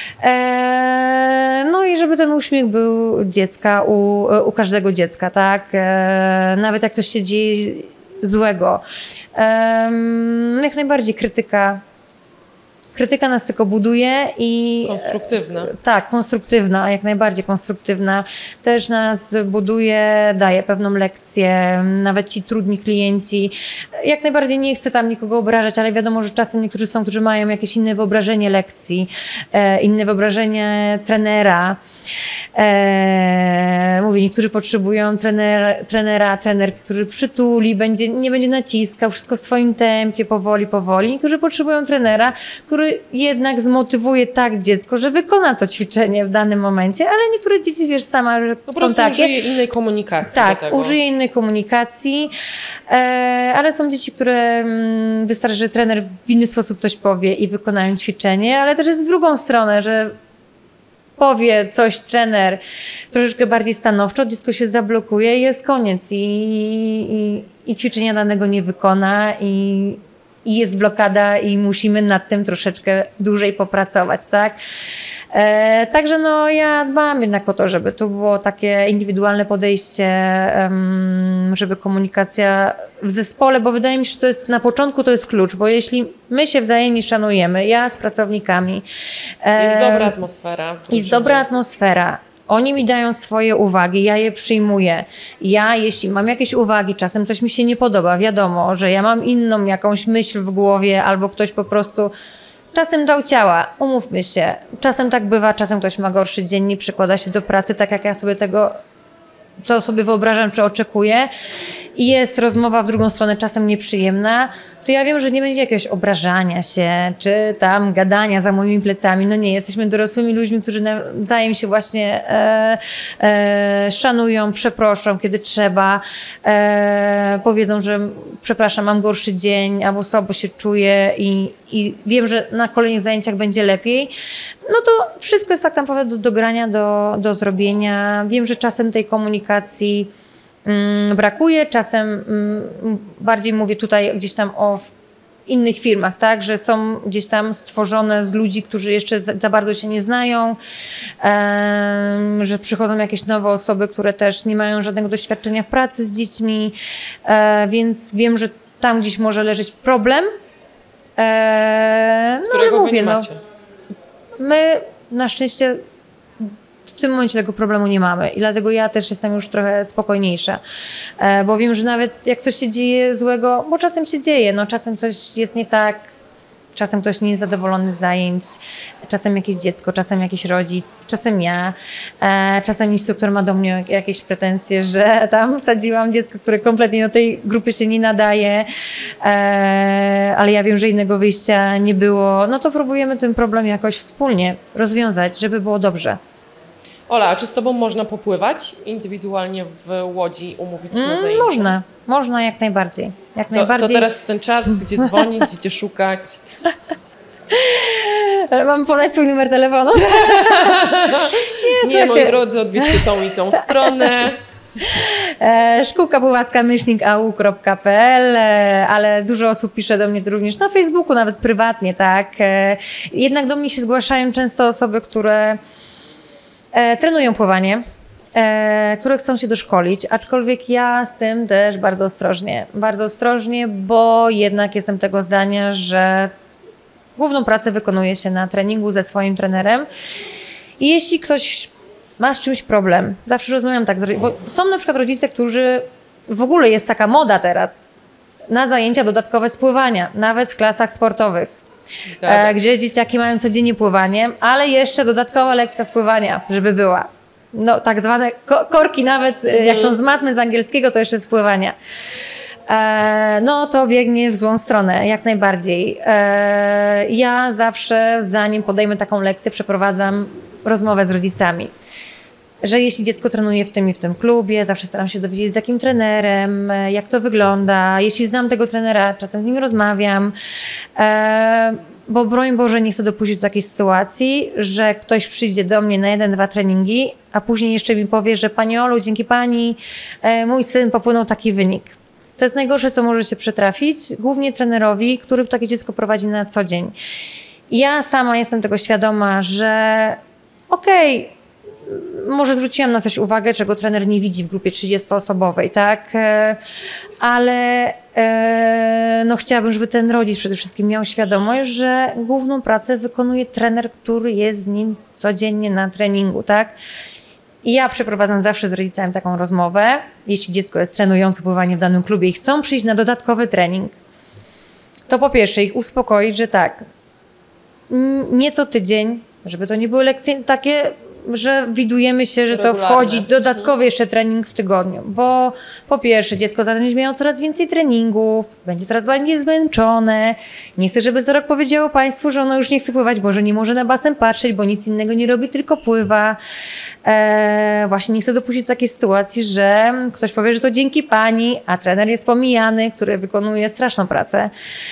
No i żeby ten uśmiech był dziecka, u każdego dziecka, tak? Nawet jak coś się dzieje złego. Jak najbardziej krytyka nas tylko buduje i... Konstruktywna. Tak, konstruktywna, jak najbardziej konstruktywna. Też nas buduje, daje pewną lekcję, nawet ci trudni klienci. Jak najbardziej nie chcę tam nikogo obrażać, ale wiadomo, że czasem niektórzy są, którzy mają jakieś inne wyobrażenie lekcji, inne wyobrażenie trenera. Mówię, niektórzy potrzebują trener, który przytuli, nie będzie naciskał, wszystko w swoim tempie, powoli. Niektórzy potrzebują trenera, który jednak zmotywuje tak dziecko, że wykona to ćwiczenie w danym momencie, ale niektóre dzieci, wiesz sama, że po są takie. Użyje innej komunikacji. Tak, użyje innej komunikacji, ale są dzieci, które wystarczy, że trener w inny sposób coś powie i wykonają ćwiczenie, ale też jest w drugą stronę, że powie coś trener troszeczkę bardziej stanowczo, dziecko się zablokuje i jest koniec i ćwiczenia danego nie wykona i jest blokada i musimy nad tym troszeczkę dłużej popracować, tak? Także no ja dbam jednak o to, żeby to było takie indywidualne podejście, żeby komunikacja w zespole, bo wydaje mi się, że to jest na początku to jest klucz, bo jeśli my się wzajemnie szanujemy, ja z pracownikami. Jest dobra atmosfera. Jest dobra atmosfera. Oni mi dają swoje uwagi, ja je przyjmuję. Ja, jeśli mam jakieś uwagi, czasem coś mi się nie podoba, wiadomo, że ja mam inną jakąś myśl w głowie albo ktoś po prostu czasem dał ciała, umówmy się. Czasem tak bywa, czasem ktoś ma gorszy dzień, nie przykłada się do pracy tak, jak ja sobie to sobie wyobrażam, czy oczekuję i jest rozmowa w drugą stronę czasem nieprzyjemna, to ja wiem, że nie będzie jakiegoś obrażania się, czy tam gadania za moimi plecami. No nie, jesteśmy dorosłymi ludźmi, którzy nawzajem się właśnie szanują, przeproszą, kiedy trzeba, powiedzą, że przepraszam, mam gorszy dzień, albo słabo się czuję i wiem, że na kolejnych zajęciach będzie lepiej. No to wszystko jest tak naprawdę do dogrania, do zrobienia. Wiem, że czasem tej komunikacji brakuje, czasem bardziej mówię tutaj gdzieś tam o innych firmach, tak, że są gdzieś tam stworzone z ludzi, którzy jeszcze za bardzo się nie znają, że przychodzą jakieś nowe osoby, które też nie mają żadnego doświadczenia w pracy z dziećmi, więc wiem, że tam gdzieś może leżeć problem, którego wy nie macie. My na szczęście w tym momencie tego problemu nie mamy i dlatego ja też jestem już trochę spokojniejsza, bo wiem, że nawet jak coś się dzieje złego, bo czasem się dzieje, no czasem coś jest nie tak, czasem ktoś nie jest zadowolony z zajęć, czasem jakieś dziecko, czasem jakiś rodzic, czasem ja, czasem instruktor ma do mnie jakieś pretensje, że tam wsadziłam dziecko, które kompletnie do tej grupy się nie nadaje, ale ja wiem, że innego wyjścia nie było, no to próbujemy ten problem jakoś wspólnie rozwiązać, żeby było dobrze. Ola, a czy z Tobą można popływać indywidualnie w łodzi, umówić się na zajęcia? Można jak najbardziej. To teraz ten czas, gdzie dzwonić, gdzie Cię szukać. Mam podać swój numer telefonu? Nie, moi drodzy, odwiedźcie tą i tą stronę. Szkółka pływacka-au.pl, ale dużo osób pisze do mnie również na Facebooku, nawet prywatnie, tak. Jednak do mnie się zgłaszają często osoby, które trenują pływanie, które chcą się doszkolić, aczkolwiek ja z tym też bardzo ostrożnie, bo jednak jestem tego zdania, że główną pracę wykonuje się na treningu ze swoim trenerem i jeśli ktoś ma z czymś problem, zawsze rozmawiam tak, bo są na przykład rodzice, którzy w ogóle jest taka moda teraz na zajęcia dodatkowe z pływania, nawet w klasach sportowych. Gdzie dzieciaki mają codziennie pływanie, ale jeszcze dodatkowa lekcja z pływania, żeby była. No tak zwane korki nawet, jak są z matmy, z angielskiego, to jeszcze z pływania. No to biegnie w złą stronę, jak najbardziej. Ja zawsze, zanim podejmę taką lekcję, przeprowadzam rozmowę z rodzicami. Że jeśli dziecko trenuje w tym i w tym klubie, zawsze staram się dowiedzieć, z jakim trenerem, jak to wygląda. Jeśli znam tego trenera, czasem z nim rozmawiam. bo broń Boże nie chcę dopuścić do takiej sytuacji, że ktoś przyjdzie do mnie na 1-2 treningi, a później jeszcze mi powie, że Pani Olu, dzięki Pani mój syn popłynął taki wynik. To jest najgorsze, co może się przytrafić, głównie trenerowi, który takie dziecko prowadzi na co dzień. Ja sama jestem tego świadoma, że może zwróciłam na coś uwagę, czego trener nie widzi w grupie 30-osobowej, tak? Ale no chciałabym, żeby ten rodzic przede wszystkim miał świadomość, że główną pracę wykonuje trener, który jest z nim codziennie na treningu, tak? I ja przeprowadzam zawsze z rodzicami taką rozmowę, jeśli dziecko jest trenujące pływanie w danym klubie i chcą przyjść na dodatkowy trening, to po pierwsze ich uspokoić, że tak, nie co tydzień, żeby to nie były lekcje takie, że widujemy się, że to wchodzi dodatkowy jeszcze trening w tygodniu, bo po pierwsze dziecko zaraz będzie miało coraz więcej treningów, będzie coraz bardziej zmęczone, nie chcę, żeby za rok powiedziało Państwu, że ono już nie chce pływać, bo że nie może na basen patrzeć, bo nic innego nie robi, tylko pływa. Właśnie nie chcę dopuścić do takiej sytuacji, że ktoś powie, że to dzięki Pani, a trener jest pomijany, który wykonuje straszną pracę,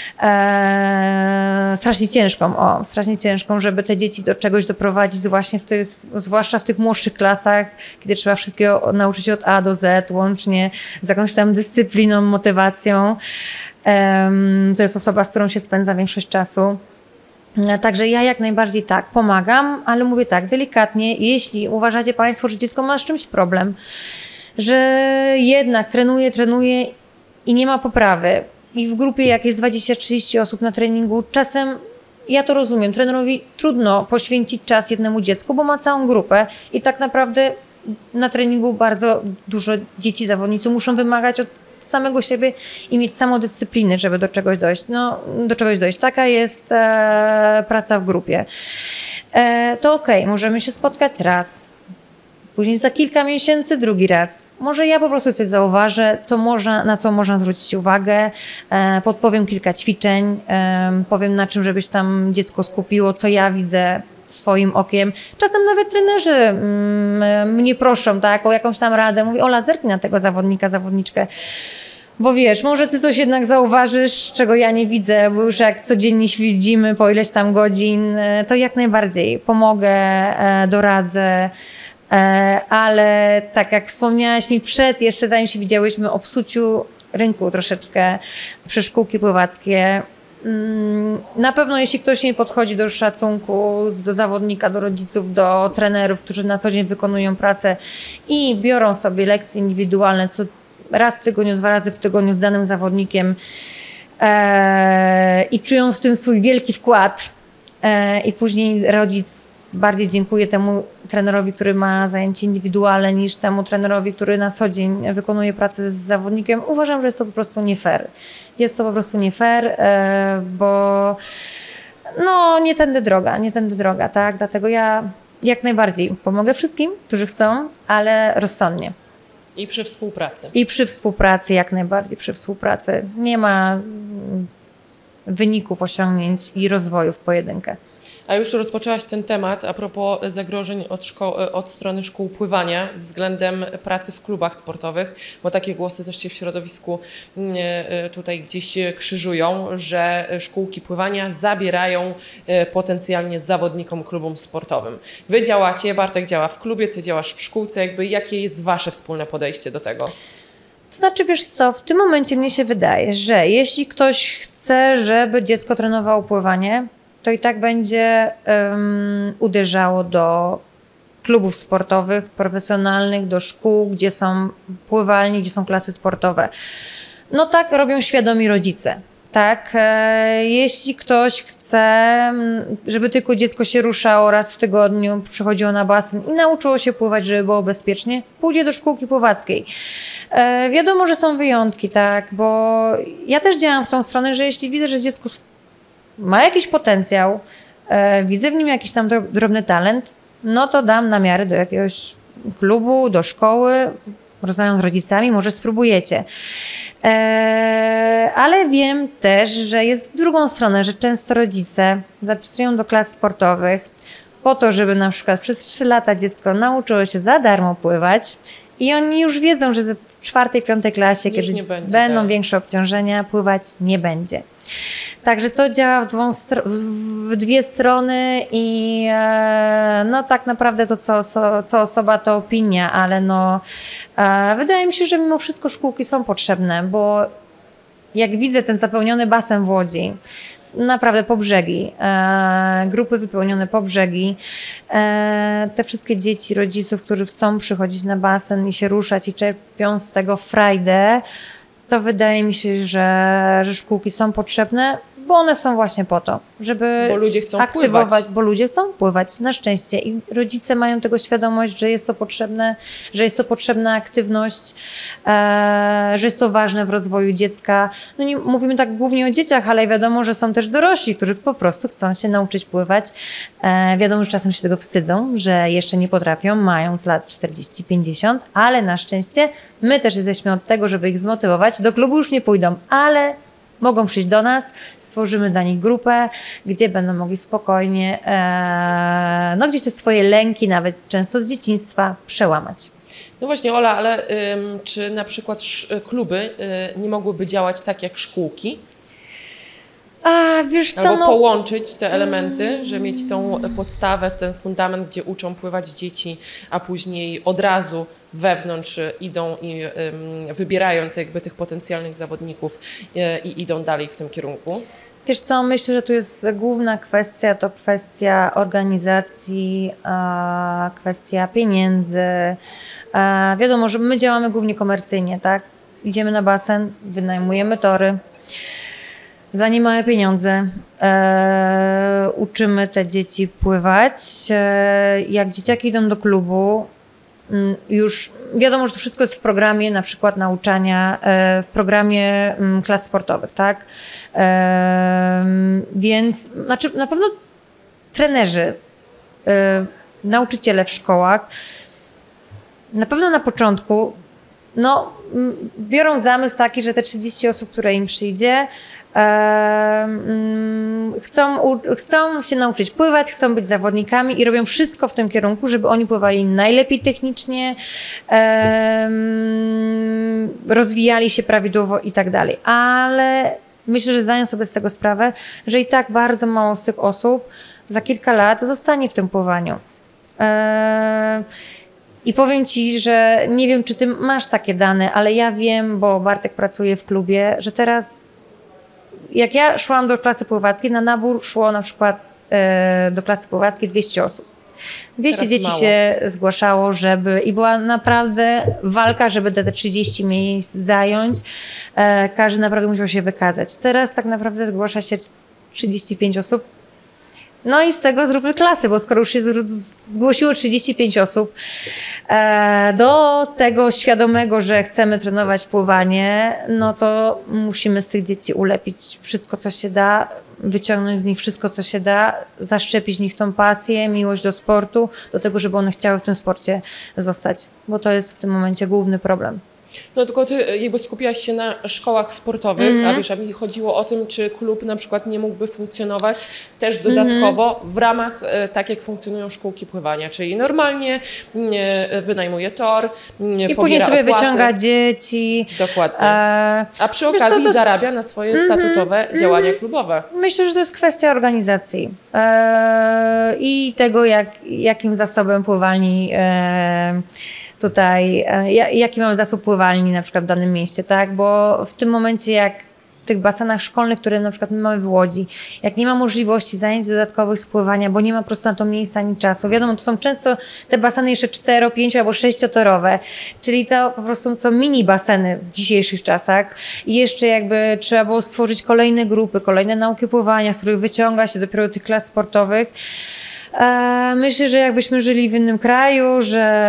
strasznie ciężką, żeby te dzieci do czegoś doprowadzić właśnie zwłaszcza w tych młodszych klasach, kiedy trzeba wszystkiego nauczyć od A do Z, łącznie z jakąś tam dyscypliną, motywacją. To jest osoba, z którą się spędza większość czasu. Także ja jak najbardziej tak, pomagam, ale mówię tak, delikatnie, jeśli uważacie Państwo, że dziecko ma z czymś problem, że jednak trenuje i nie ma poprawy i w grupie jak jest 20-30 osób na treningu, czasem ja to rozumiem, trenerowi trudno poświęcić czas jednemu dziecku, bo ma całą grupę i tak naprawdę na treningu bardzo dużo dzieci, zawodnicy muszą wymagać od samego siebie i mieć samodyscypliny, żeby do czegoś dojść. Taka jest praca w grupie. To okej, możemy się spotkać raz, później za kilka miesięcy drugi raz. Może ja po prostu coś zauważę, na co można zwrócić uwagę, podpowiem kilka ćwiczeń, powiem na czym, żebyś tam dziecko skupiło, co ja widzę swoim okiem. Czasem nawet trenerzy mnie proszą, tak, o jakąś tam radę. Mówię, Ola, zerknij na tego zawodniczkę. Bo wiesz, może ty coś jednak zauważysz, czego ja nie widzę, bo już jak codziennie widzimy po ileś tam godzin, to jak najbardziej pomogę, doradzę. Ale tak jak wspomniałaś mi jeszcze zanim się widziałyśmy, o psuciu rynku troszeczkę przez szkółki pływackie. Na pewno jeśli ktoś nie podchodzi do szacunku, do zawodnika, do rodziców, do trenerów, którzy na co dzień wykonują pracę i biorą sobie lekcje indywidualne raz w tygodniu, 2 razy w tygodniu z danym zawodnikiem i czują w tym swój wielki wkład, i później rodzic bardziej dziękuję temu trenerowi, który ma zajęcie indywidualne, niż temu trenerowi, który na co dzień wykonuje pracę z zawodnikiem. Uważam, że jest to po prostu nie fair. Jest to po prostu nie fair, bo no nie tędy droga, tak? Dlatego ja jak najbardziej pomogę wszystkim, którzy chcą, ale rozsądnie. I przy współpracy. I przy współpracy, jak najbardziej przy współpracy. Nie ma wyników, osiągnięć i rozwoju w pojedynkę. A już rozpoczęłaś ten temat a propos zagrożeń od strony szkół pływania względem pracy w klubach sportowych, bo takie głosy też się w środowisku tutaj gdzieś krzyżują, że szkółki pływania zabierają potencjalnie zawodnikom klubom sportowym. Wy działacie, Bartek działa w klubie, ty działasz w szkółce, jakie jest wasze wspólne podejście do tego? To znaczy, wiesz co, w tym momencie mnie się wydaje, że jeśli ktoś chce, żeby dziecko trenowało pływanie, to i tak będzie uderzało do klubów sportowych, profesjonalnych, do szkół, gdzie są pływalnie, gdzie są klasy sportowe. No tak robią świadomi rodzice. Tak, jeśli ktoś chce, żeby tylko dziecko się ruszało raz w tygodniu, przychodziło na basen i nauczyło się pływać, żeby było bezpiecznie, pójdzie do szkółki pływackiej. Wiadomo, że są wyjątki, tak, bo ja też działam w tą stronę, że jeśli widzę, że dziecko ma jakiś potencjał, widzę w nim jakiś tam drobny talent, no to dam namiary do jakiegoś klubu, do szkoły, rozmawiam z rodzicami, może spróbujecie. Ale wiem też, że jest drugą stronę, że często rodzice zapisują do klas sportowych po to, żeby na przykład przez 3 lata dziecko nauczyło się za darmo pływać i oni już wiedzą, że czwartej, piątej klasie, Już kiedy nie będzie, będą tak. większe obciążenia, pływać nie będzie. Także to działa w dwie strony i no tak naprawdę to co osoba to opinia, ale no wydaje mi się, że mimo wszystko szkółki są potrzebne, bo jak widzę ten zapełniony basen w Łodzi, naprawdę po brzegi, grupy wypełnione po brzegi, te wszystkie dzieci, rodziców, którzy chcą przychodzić na basen i się ruszać i czerpią z tego frajdę, to wydaje mi się, że szkółki są potrzebne, bo one są właśnie po to, żeby Bo ludzie chcą aktywować, pływać. bo ludzie chcą pływać, na szczęście. I rodzice mają tego świadomość, że jest to potrzebne, że jest to potrzebna aktywność, że jest to ważne w rozwoju dziecka. No nie mówimy tak głównie o dzieciach, ale wiadomo, że są też dorośli, którzy po prostu chcą się nauczyć pływać. Wiadomo, że czasem się tego wstydzą, że jeszcze nie potrafią, mają z lat 40-50, ale na szczęście my też jesteśmy od tego, żeby ich zmotywować. Do klubu już nie pójdą, ale mogą przyjść do nas, stworzymy dla nich grupę, gdzie będą mogli spokojnie, no gdzieś te swoje lęki, nawet często z dzieciństwa, przełamać. No właśnie, Ola, ale czy na przykład kluby nie mogłyby działać tak jak szkółki? A wiesz co, Albo połączyć te elementy, że mieć tą podstawę, ten fundament, gdzie uczą pływać dzieci, a później od razu wewnątrz idą i wybierając jakby tych potencjalnych zawodników i idą dalej w tym kierunku? Wiesz co, myślę, że tu jest główna kwestia, to kwestia organizacji, kwestia pieniędzy. Wiadomo, że my działamy głównie komercyjnie, tak? Idziemy na basen, wynajmujemy tory. Za niemałe pieniądze uczymy te dzieci pływać. Jak dzieciaki idą do klubu, już wiadomo, że to wszystko jest w programie na przykład nauczania, w programie klas sportowych, tak? Więc znaczy na pewno trenerzy, nauczyciele w szkołach, na pewno na początku no, biorą zamysł taki, że te 30 osób, które im przyjdzie, chcą się nauczyć pływać, chcą być zawodnikami i robią wszystko w tym kierunku, żeby oni pływali najlepiej technicznie, rozwijali się prawidłowo i tak dalej. Ale myślę, że zdają sobie z tego sprawę, że i tak bardzo mało z tych osób za kilka lat zostanie w tym pływaniu. I powiem Ci, że nie wiem, czy Ty masz takie dane, ale ja wiem, bo Bartek pracuje w klubie, że teraz jak ja szłam do klasy pływackiej, na nabór szło na przykład do klasy pływackiej 200 osób. 200 Teraz dzieci mało się zgłaszało, i była naprawdę walka, żeby te 30 miejsc zająć. Każdy naprawdę musiał się wykazać. Teraz tak naprawdę zgłasza się 35 osób. No i z tego zróbmy klasy, bo skoro już się zgłosiło 35 osób do tego świadomego, że chcemy trenować pływanie, no to musimy z tych dzieci ulepić wszystko, co się da, wyciągnąć z nich wszystko, co się da, zaszczepić w nich tą pasję, miłość do sportu, do tego, żeby one chciały w tym sporcie zostać, bo to jest w tym momencie główny problem. No tylko Ty jakby skupiałaś się na szkołach sportowych, a wiesz, a mi chodziło o tym, czy klub na przykład nie mógłby funkcjonować też dodatkowo w ramach tak, jak funkcjonują szkółki pływania, czyli normalnie wynajmuje tor, i później sobie opłaty. Wyciąga dzieci. Dokładnie. A przy okazji zarabia na swoje statutowe działania klubowe. Myślę, że to jest kwestia organizacji i tego, jakim zasobem pływalni tutaj, jaki mamy zasób pływalni na przykład w danym mieście, tak? Bo w tym momencie, jak w tych basenach szkolnych, które na przykład my mamy w Łodzi, jak nie ma możliwości zajęć dodatkowych z pływania, bo nie ma po prostu na to miejsca ani czasu. Wiadomo, to są często te baseny jeszcze 4, 5 albo 6-torowe, czyli to po prostu są mini baseny w dzisiejszych czasach i jeszcze jakby trzeba było stworzyć kolejne grupy, kolejne nauki pływania, z których wyciąga się dopiero tych klas sportowych. Myślę, że jakbyśmy żyli w innym kraju,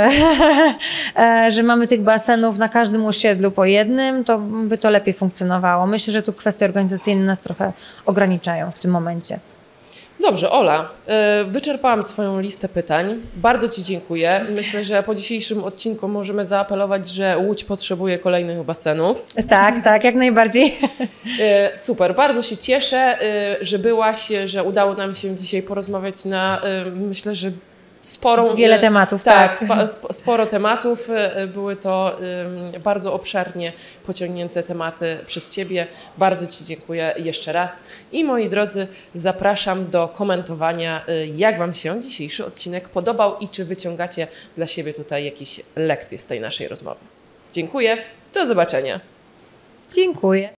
że mamy tych basenów na każdym osiedlu po jednym, to by to lepiej funkcjonowało. Myślę, że tu kwestie organizacyjne nas trochę ograniczają w tym momencie. Dobrze, Ola, wyczerpałam swoją listę pytań. Bardzo Ci dziękuję. Myślę, że po dzisiejszym odcinku możemy zaapelować, że Łódź potrzebuje kolejnych basenów. Tak, jak najbardziej. Super, bardzo się cieszę, że byłaś, że udało nam się dzisiaj porozmawiać na, myślę, że Wiele tematów, tak. Sporo tematów. Były to bardzo obszernie pociągnięte tematy przez Ciebie. Bardzo Ci dziękuję jeszcze raz. I moi drodzy, zapraszam do komentowania, jak Wam się dzisiejszy odcinek podobał i czy wyciągacie dla siebie tutaj jakieś lekcje z tej naszej rozmowy. Dziękuję. Do zobaczenia. Dziękuję.